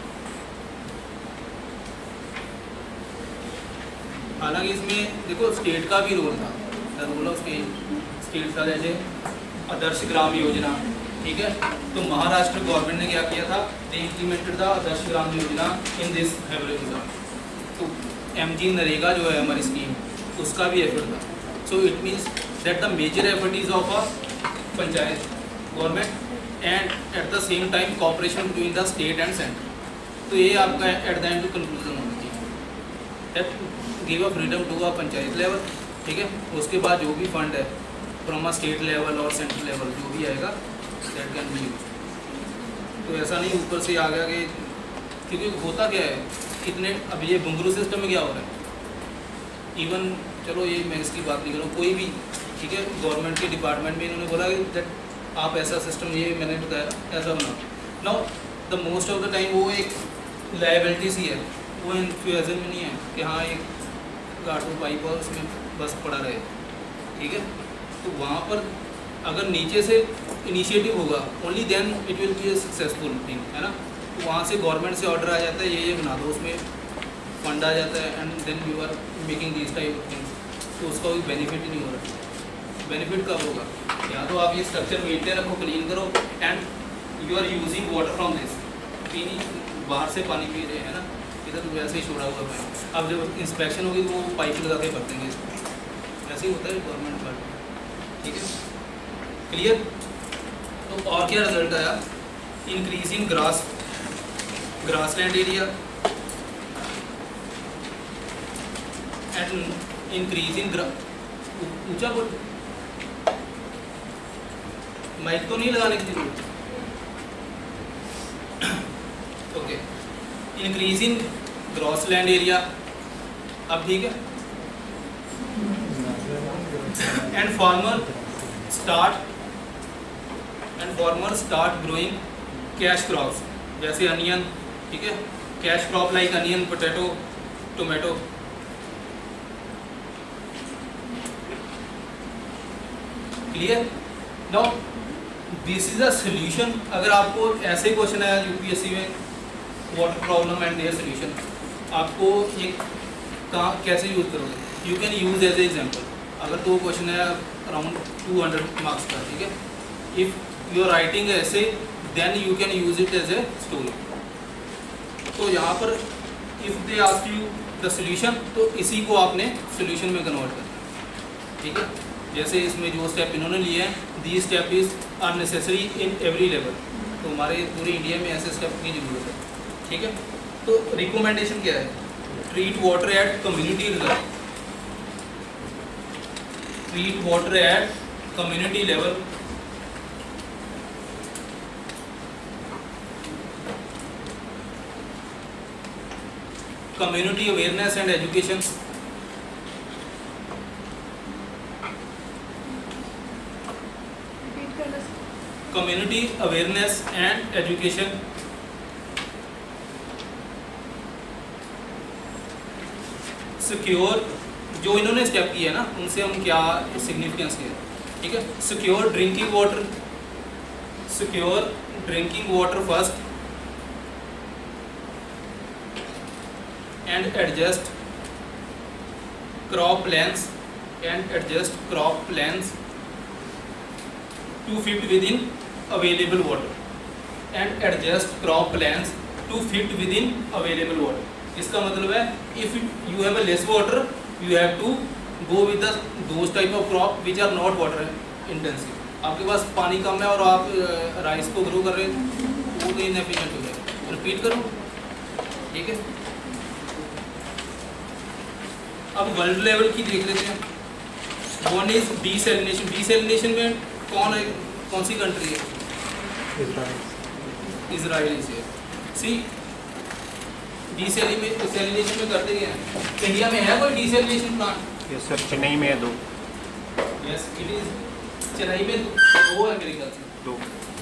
हालांकि इसमें देखो स्टेट का भी रोल था, रोल ऑफ स्टेट था, जैसे आदर्श ग्राम योजना, ठीक है। तो महाराष्ट्र गवर्नमेंट ने क्या किया था, दे implemented the Adarsh Gram Yojana in this favourable. तो एम जी नरेगा जो है हमारी स्कीम, उसका भी एफर्ट था। So it means that the major effort is of a panchayat government and at the same time cooperation between the state and centre. तो ये आपका एट द एंड कंक्लूजन होना चाहिए, that give a freedom to a panchayat level, ठीक है। उसके बाद जो भी फंड है फ्रॉम अ स्टेट लेवल और सेंट्रल लेवल जो भी आएगा दैट कैन बी यूज। तो ऐसा नहीं ऊपर से आ गया कि, क्योंकि होता क्या है कितने, अब ये बुंगरू सिस्टम में क्या हो रहा है, इवन चलो ये मैं इसकी बात नहीं करूँ, कोई भी, ठीक है, गवर्नमेंट के डिपार्टमेंट में इन्होंने बोला कि दैट आप ऐसा सिस्टम, ये मैंने बताया ऐसा बनाओ, now the most of the time वो एक लायबिलिटी सी है, वो इन्फ्यूजन में नहीं है कि हाँ एक गाटू पाइप और उसमें बस पड़ा रहे, ठीक है। तो वहाँ पर अगर नीचे से इनिशिएटिव होगा only then it will be a successful thing, है ना। तो वहाँ से गवर्नमेंट से ऑर्डर आ जाता है, ये ये बना दो, उसमें फंड आ जाता है and then you are making this type of things, तो उसका कोई बेनिफिट ही नहीं हो रहा। बेनिफिट कब होगा, या तो आप ये स्ट्रक्चर मेंटेन रखो, क्लीन करो and you are using water from this, पीनी बाहर से पानी पी रहे हैं ना, इधर तो वैसे ही छोड़ा हुआ है। अब जब इंस्पेक्शन होगी तो वो पाइप लगा के भर देंगे इसको, ऐसे ही होता है गवर्नमेंट प्लांट, ठीक है, क्लियर। तो और क्या रिजल्ट आया, increase in grass grassland area and increase in ऊंचा बोल, माइक तो नहीं लगाने की जरूरत, okay, increase in grassland area, अब ठीक है, and farmer start and farmer start growing cash crops, जैसे अनियन, ठीक है, cash crop like onion, potato, tomato. Clear. Now this is a solution. अगर आपको ऐसे क्वेश्चन आया यूपीएससी में, water problem and their solution, आपको ये कहाँ कैसे यूज करोगे, you can use as a example. अगर तो क्वेश्चन है अराउंड टू हंड्रेड मार्क्स का, ठीक है, इफ यू आर राइटिंग ऐसे then you can use it as a story. तो यहाँ पर if they ask you the solution, तो इसी को आपने सोल्यूशन में कन्वर्ट करना है, ठीक है। जैसे इसमें जो स्टेप इन्होंने लिए हैं, the step is unnecessary in every level, तो हमारे पूरे इंडिया में ऐसे स्टेप की जरूरत है, ठीक है। तो रिकमेंडेशन क्या है, treat water at community level, treat water at community level, community awareness and education, community awareness and education, secure, जो इन्होंने स्टेप किया है ना, उनसे हम क्या सिग्निफिकेंस किया, ठीक है। Secure drinking water, secure drinking water first and adjust crop plans and adjust crop plans to fit with in available water and adjust crop plans to fit within available water. इसका मतलब है if you have a less water you have to go with the those type of crop which are not water intensive. आपके पास पानी कम है और आप rice को grow कर रहे हैं, वो तो इनएफिशिएंट हो जाएगा। रिपीट करो, ठीक है। अब वर्ल्ड लेवल की देख लेते हैं। One is desalination. डीसैलिनेशन में कौन है, कौन सी कंट्री है? इजराइल से। सी डीसैलिनेशन में करते क्या हैं? इंडिया में है कोई desalination plant? Yes sir, Chennai में है दो। यस इट इज, चेन्नई में दो है मेरे ख्याल से, दो।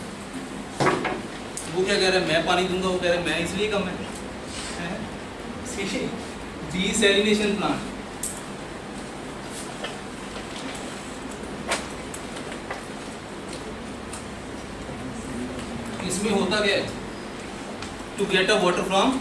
वो क्या कह रहे हैं, मैं पानी दूंगा, वो कह रहे हैं मैं इसलिए कम है। डीसैलिनेशन प्लांट, इसमें होता क्या है, to get a water from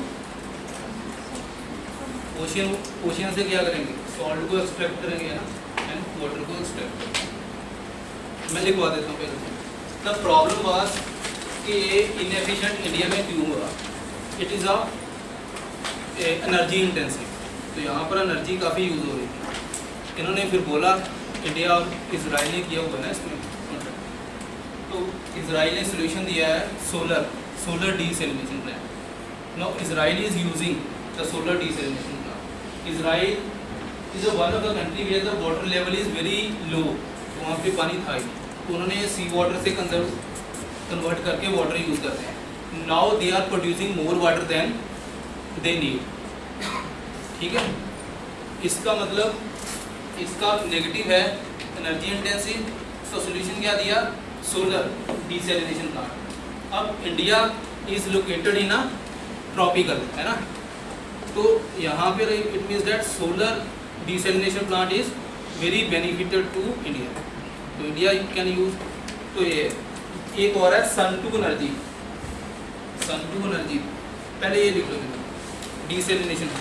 ocean, ocean से क्या करेंगे, सॉल्ट को एक्सट्रैक्ट करेंगे ना, एंड वाटर को एक्सट्रैक्ट करेंगे। मैं लिखवा देता हूँ पहले। द प्रॉब्लम वाज कि ये इनएफिशिएंट इंडिया में क्यों हो रहा, it is a energy intensive, तो यहाँ पर एनर्जी काफ़ी यूज़ हो रही थी। इन्होंने फिर बोला, इंडिया और इजराइल ने किया हुआ है ना इसमें, तो इजराइल ने सोल्यूशन दिया है solar solar desalination plant. Now Israel is using the solar desalination plant. Israel is a one of the country where the water level is very low, तो वहाँ पे पानी था ही, तो उन्होंने सी वाटर से कंजर्व कन्वर्ट करके वाटर यूज़ करते हैं। Now they are producing more water than they need, ठीक है। इसका मतलब, इसका नेगेटिव है एनर्जी इंटेंसिव, तो सोल्यूशन क्या दिया, सोलर डीसैलिनेशन प्लांट। अब India is located in a tropical, है ना, तो यहाँ पे it means that solar desalination plant is very benefited to India, तो इंडिया कैन यूज। तो ये एक और है sun to energy, sun to energy, पहले ये लिख लो डीसैलिनेशन।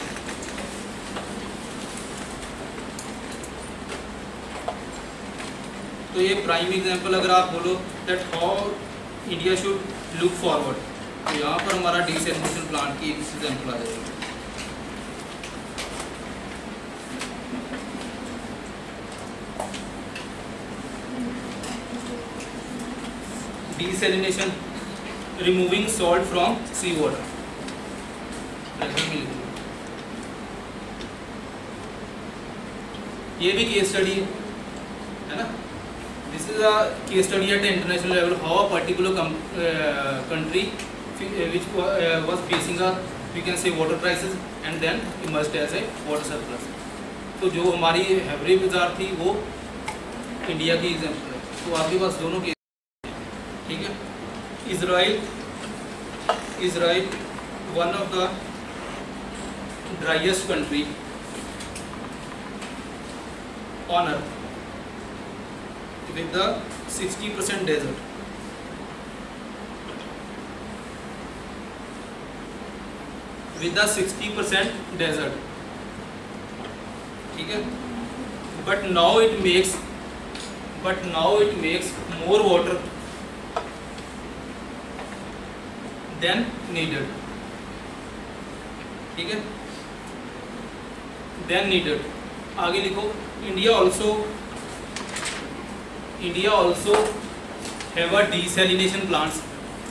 तो ये प्राइम एग्जांपल अगर आप बोलो that how India should look forward, तो यहाँ पर हमारा डीसैलिनेशन प्लांट की एग्जांपल आ जाएगी। desalination, removing salt from sea water. ये भी केस स्टडी है, है ना. This is a case study at international level, how a particular country which uh, was facing a we can say water crisis and then emerged as a water surplus. तो जो हमारी हैवरी बाजार थी वो India की एग्जाम्पल है. तो आपके पास दोनों के, ठीक है. Israel Israel one of the driest country on earth with the sixty percent desert. with the sixty percent desert, ठीक है. but now it makes but now it makes more water than needed, ठीक है. than needed. आगे लिखो. India also India also have a desalination plants.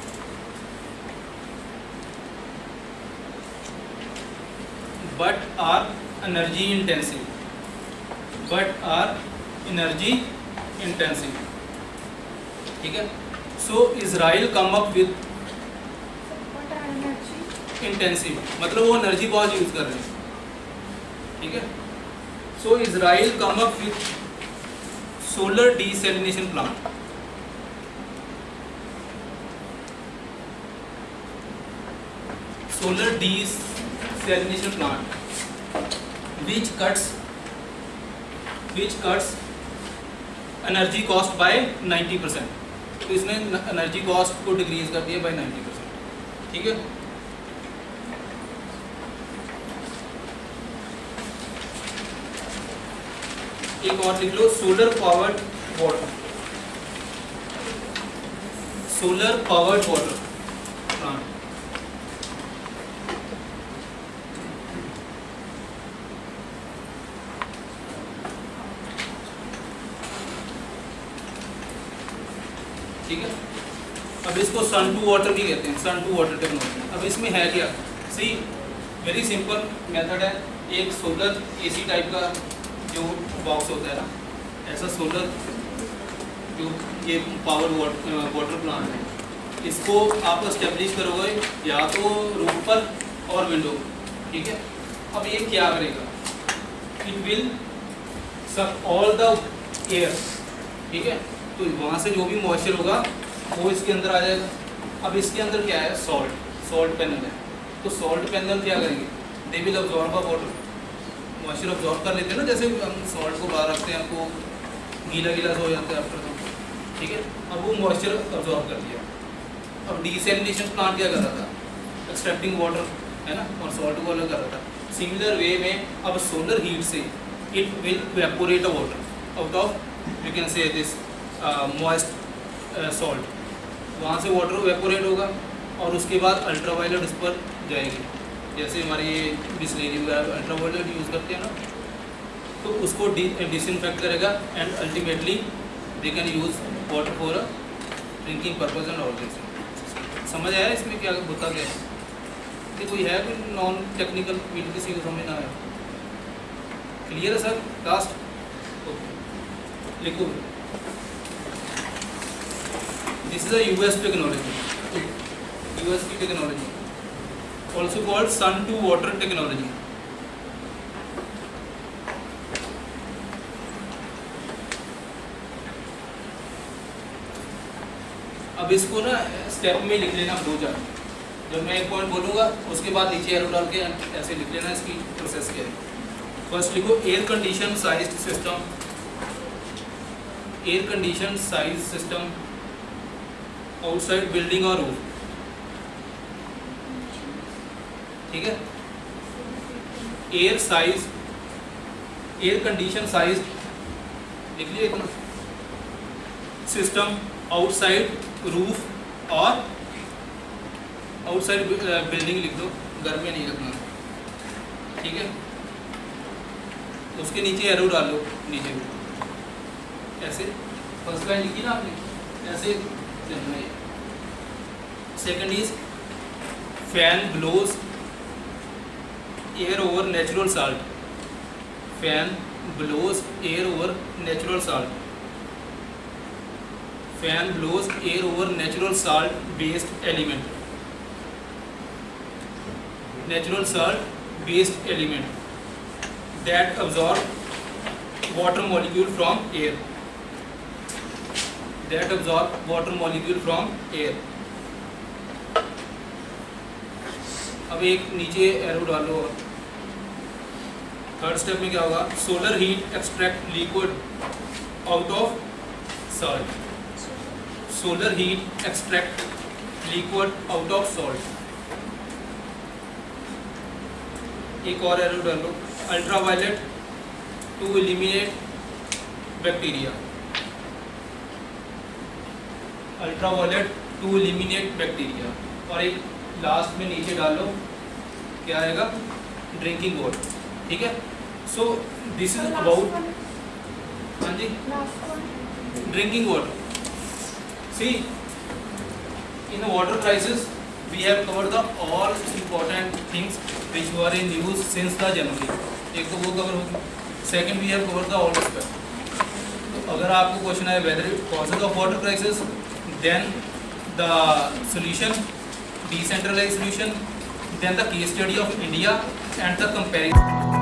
But are energy intensive. But are energy intensive. ठीक है. So Israel come up with What are energy? intensive. मतलब वो energy बहुत use कर रहे हैं. ठीक है. So Israel come up with solar desalination plant. Solar desalination plant which cuts which cuts energy cost by ninety percent. तो इसने एनर्जी कॉस्ट को डिक्रीज कर दिया बाय ninety percent. ठीक है. एक और लिख लो. Solar powered water solar powered water plant. ठीक है. अब इसको सन टू वाटर भी कहते हैं, सन टू वाटर टेक्नोलॉजी. अब इसमें है क्या? सी वेरी सिंपल मेथड है. एक सोलर एसी टाइप का जो बॉक्स होता है ना, ऐसा सोलर जो ये पावर वाटर प्लांट है, इसको आप एस्टेब्लिश करोगे या तो रूफ पर और विंडो. ठीक है. अब ये क्या करेगा? It will suck all the air. ठीक है. तो वहाँ से जो भी मॉइस्चर होगा वो इसके अंदर आ जाएगा. अब इसके अंदर क्या है? सॉल्ट सॉल्ट पैनल है. तो सॉल्ट पैनल क्या करेंगे? They will absorb the water. Moisture absorb कर लेते हैं ना, जैसे हम सॉल्ट को बाहर रखते हैं, आपको गीला गीला सा हो जाता है आफ्टर. ठीक है. अब वो मॉइस्चर अब्जॉर्ब कर लिया. अब डिसैलिनेशन प्लांट क्या कर रहा था? एक्सट्रैक्टिंग वाटर, है ना, और सॉल्ट को अलग कर रहा था. सिमिलर वे में अब सोलर हीट से it will vaporate a water out of you can say this moist salt. वहाँ से वाटर वेपोरेट होगा और उसके बाद अल्ट्रावायलेट उस पर जाएगी. जैसे हमारे ये बिस्लेरी वगैरह अल्ट्रावायलेट यूज़ करते हैं ना, तो उसको डिसइंफेक्ट करेगा and ultimately they can use water for a drinking purpose and all this. समझ आया इसमें क्या होता क्या है? ये कोई है कोई नॉन टेक्निकल फील्ड किसी को समझ ना आया? क्लियर है सर? लास्ट लिखो. This is a US technology. US की technology also called sun to water technology. अब इसको ना स्टेप में लिख लेना दो चार. जब मैं एक पॉइंट बोलूँगा उसके बाद नीचे एरो डाल के ऐसे लिख लेना इसकी प्रोसेस क्या है. फर्स्ट लिखो air condition sized system. Air condition size system outside building और रूफ. ठीक है. Air size air condition size लिख लिया इतना. सिस्टम आउटसाइड रूफ और आउटसाइड बिल्डिंग लिख दो, घर में नहीं रखना. ठीक है. उसके नीचे एरो डाल लो नीचे ऐसे. फर्स्ट लाइन लिखी ना आपने, ऐसे चलना है. Second is fan blows air over natural salt. Fan blows air over natural salt. Fan blows air over natural salt based element. Natural salt based element that absorb water molecule from air. That absorb water molecule from air. अब एक नीचे arrow डालो और third step में क्या होगा, solar heat extract liquid out of salt. Solar heat extract liquid out of salt. एक और एरो डालो, ultraviolet to eliminate bacteria. Ultraviolet to eliminate bacteria. और एक लास्ट में नीचे डालो, क्या आएगा, ड्रिंकिंग वाटर. ठीक है. सो दिस इज अबाउट, हाँ जी, drinking water. See in water crisis we have covered the all important things which were in use since the January. एक तो वो कवर होगी. Second we have covered the all aspect. तो अगर आपको question आए whether it causes of water crisis, then the solution, decentralized solution, then the case study of India and the comparison.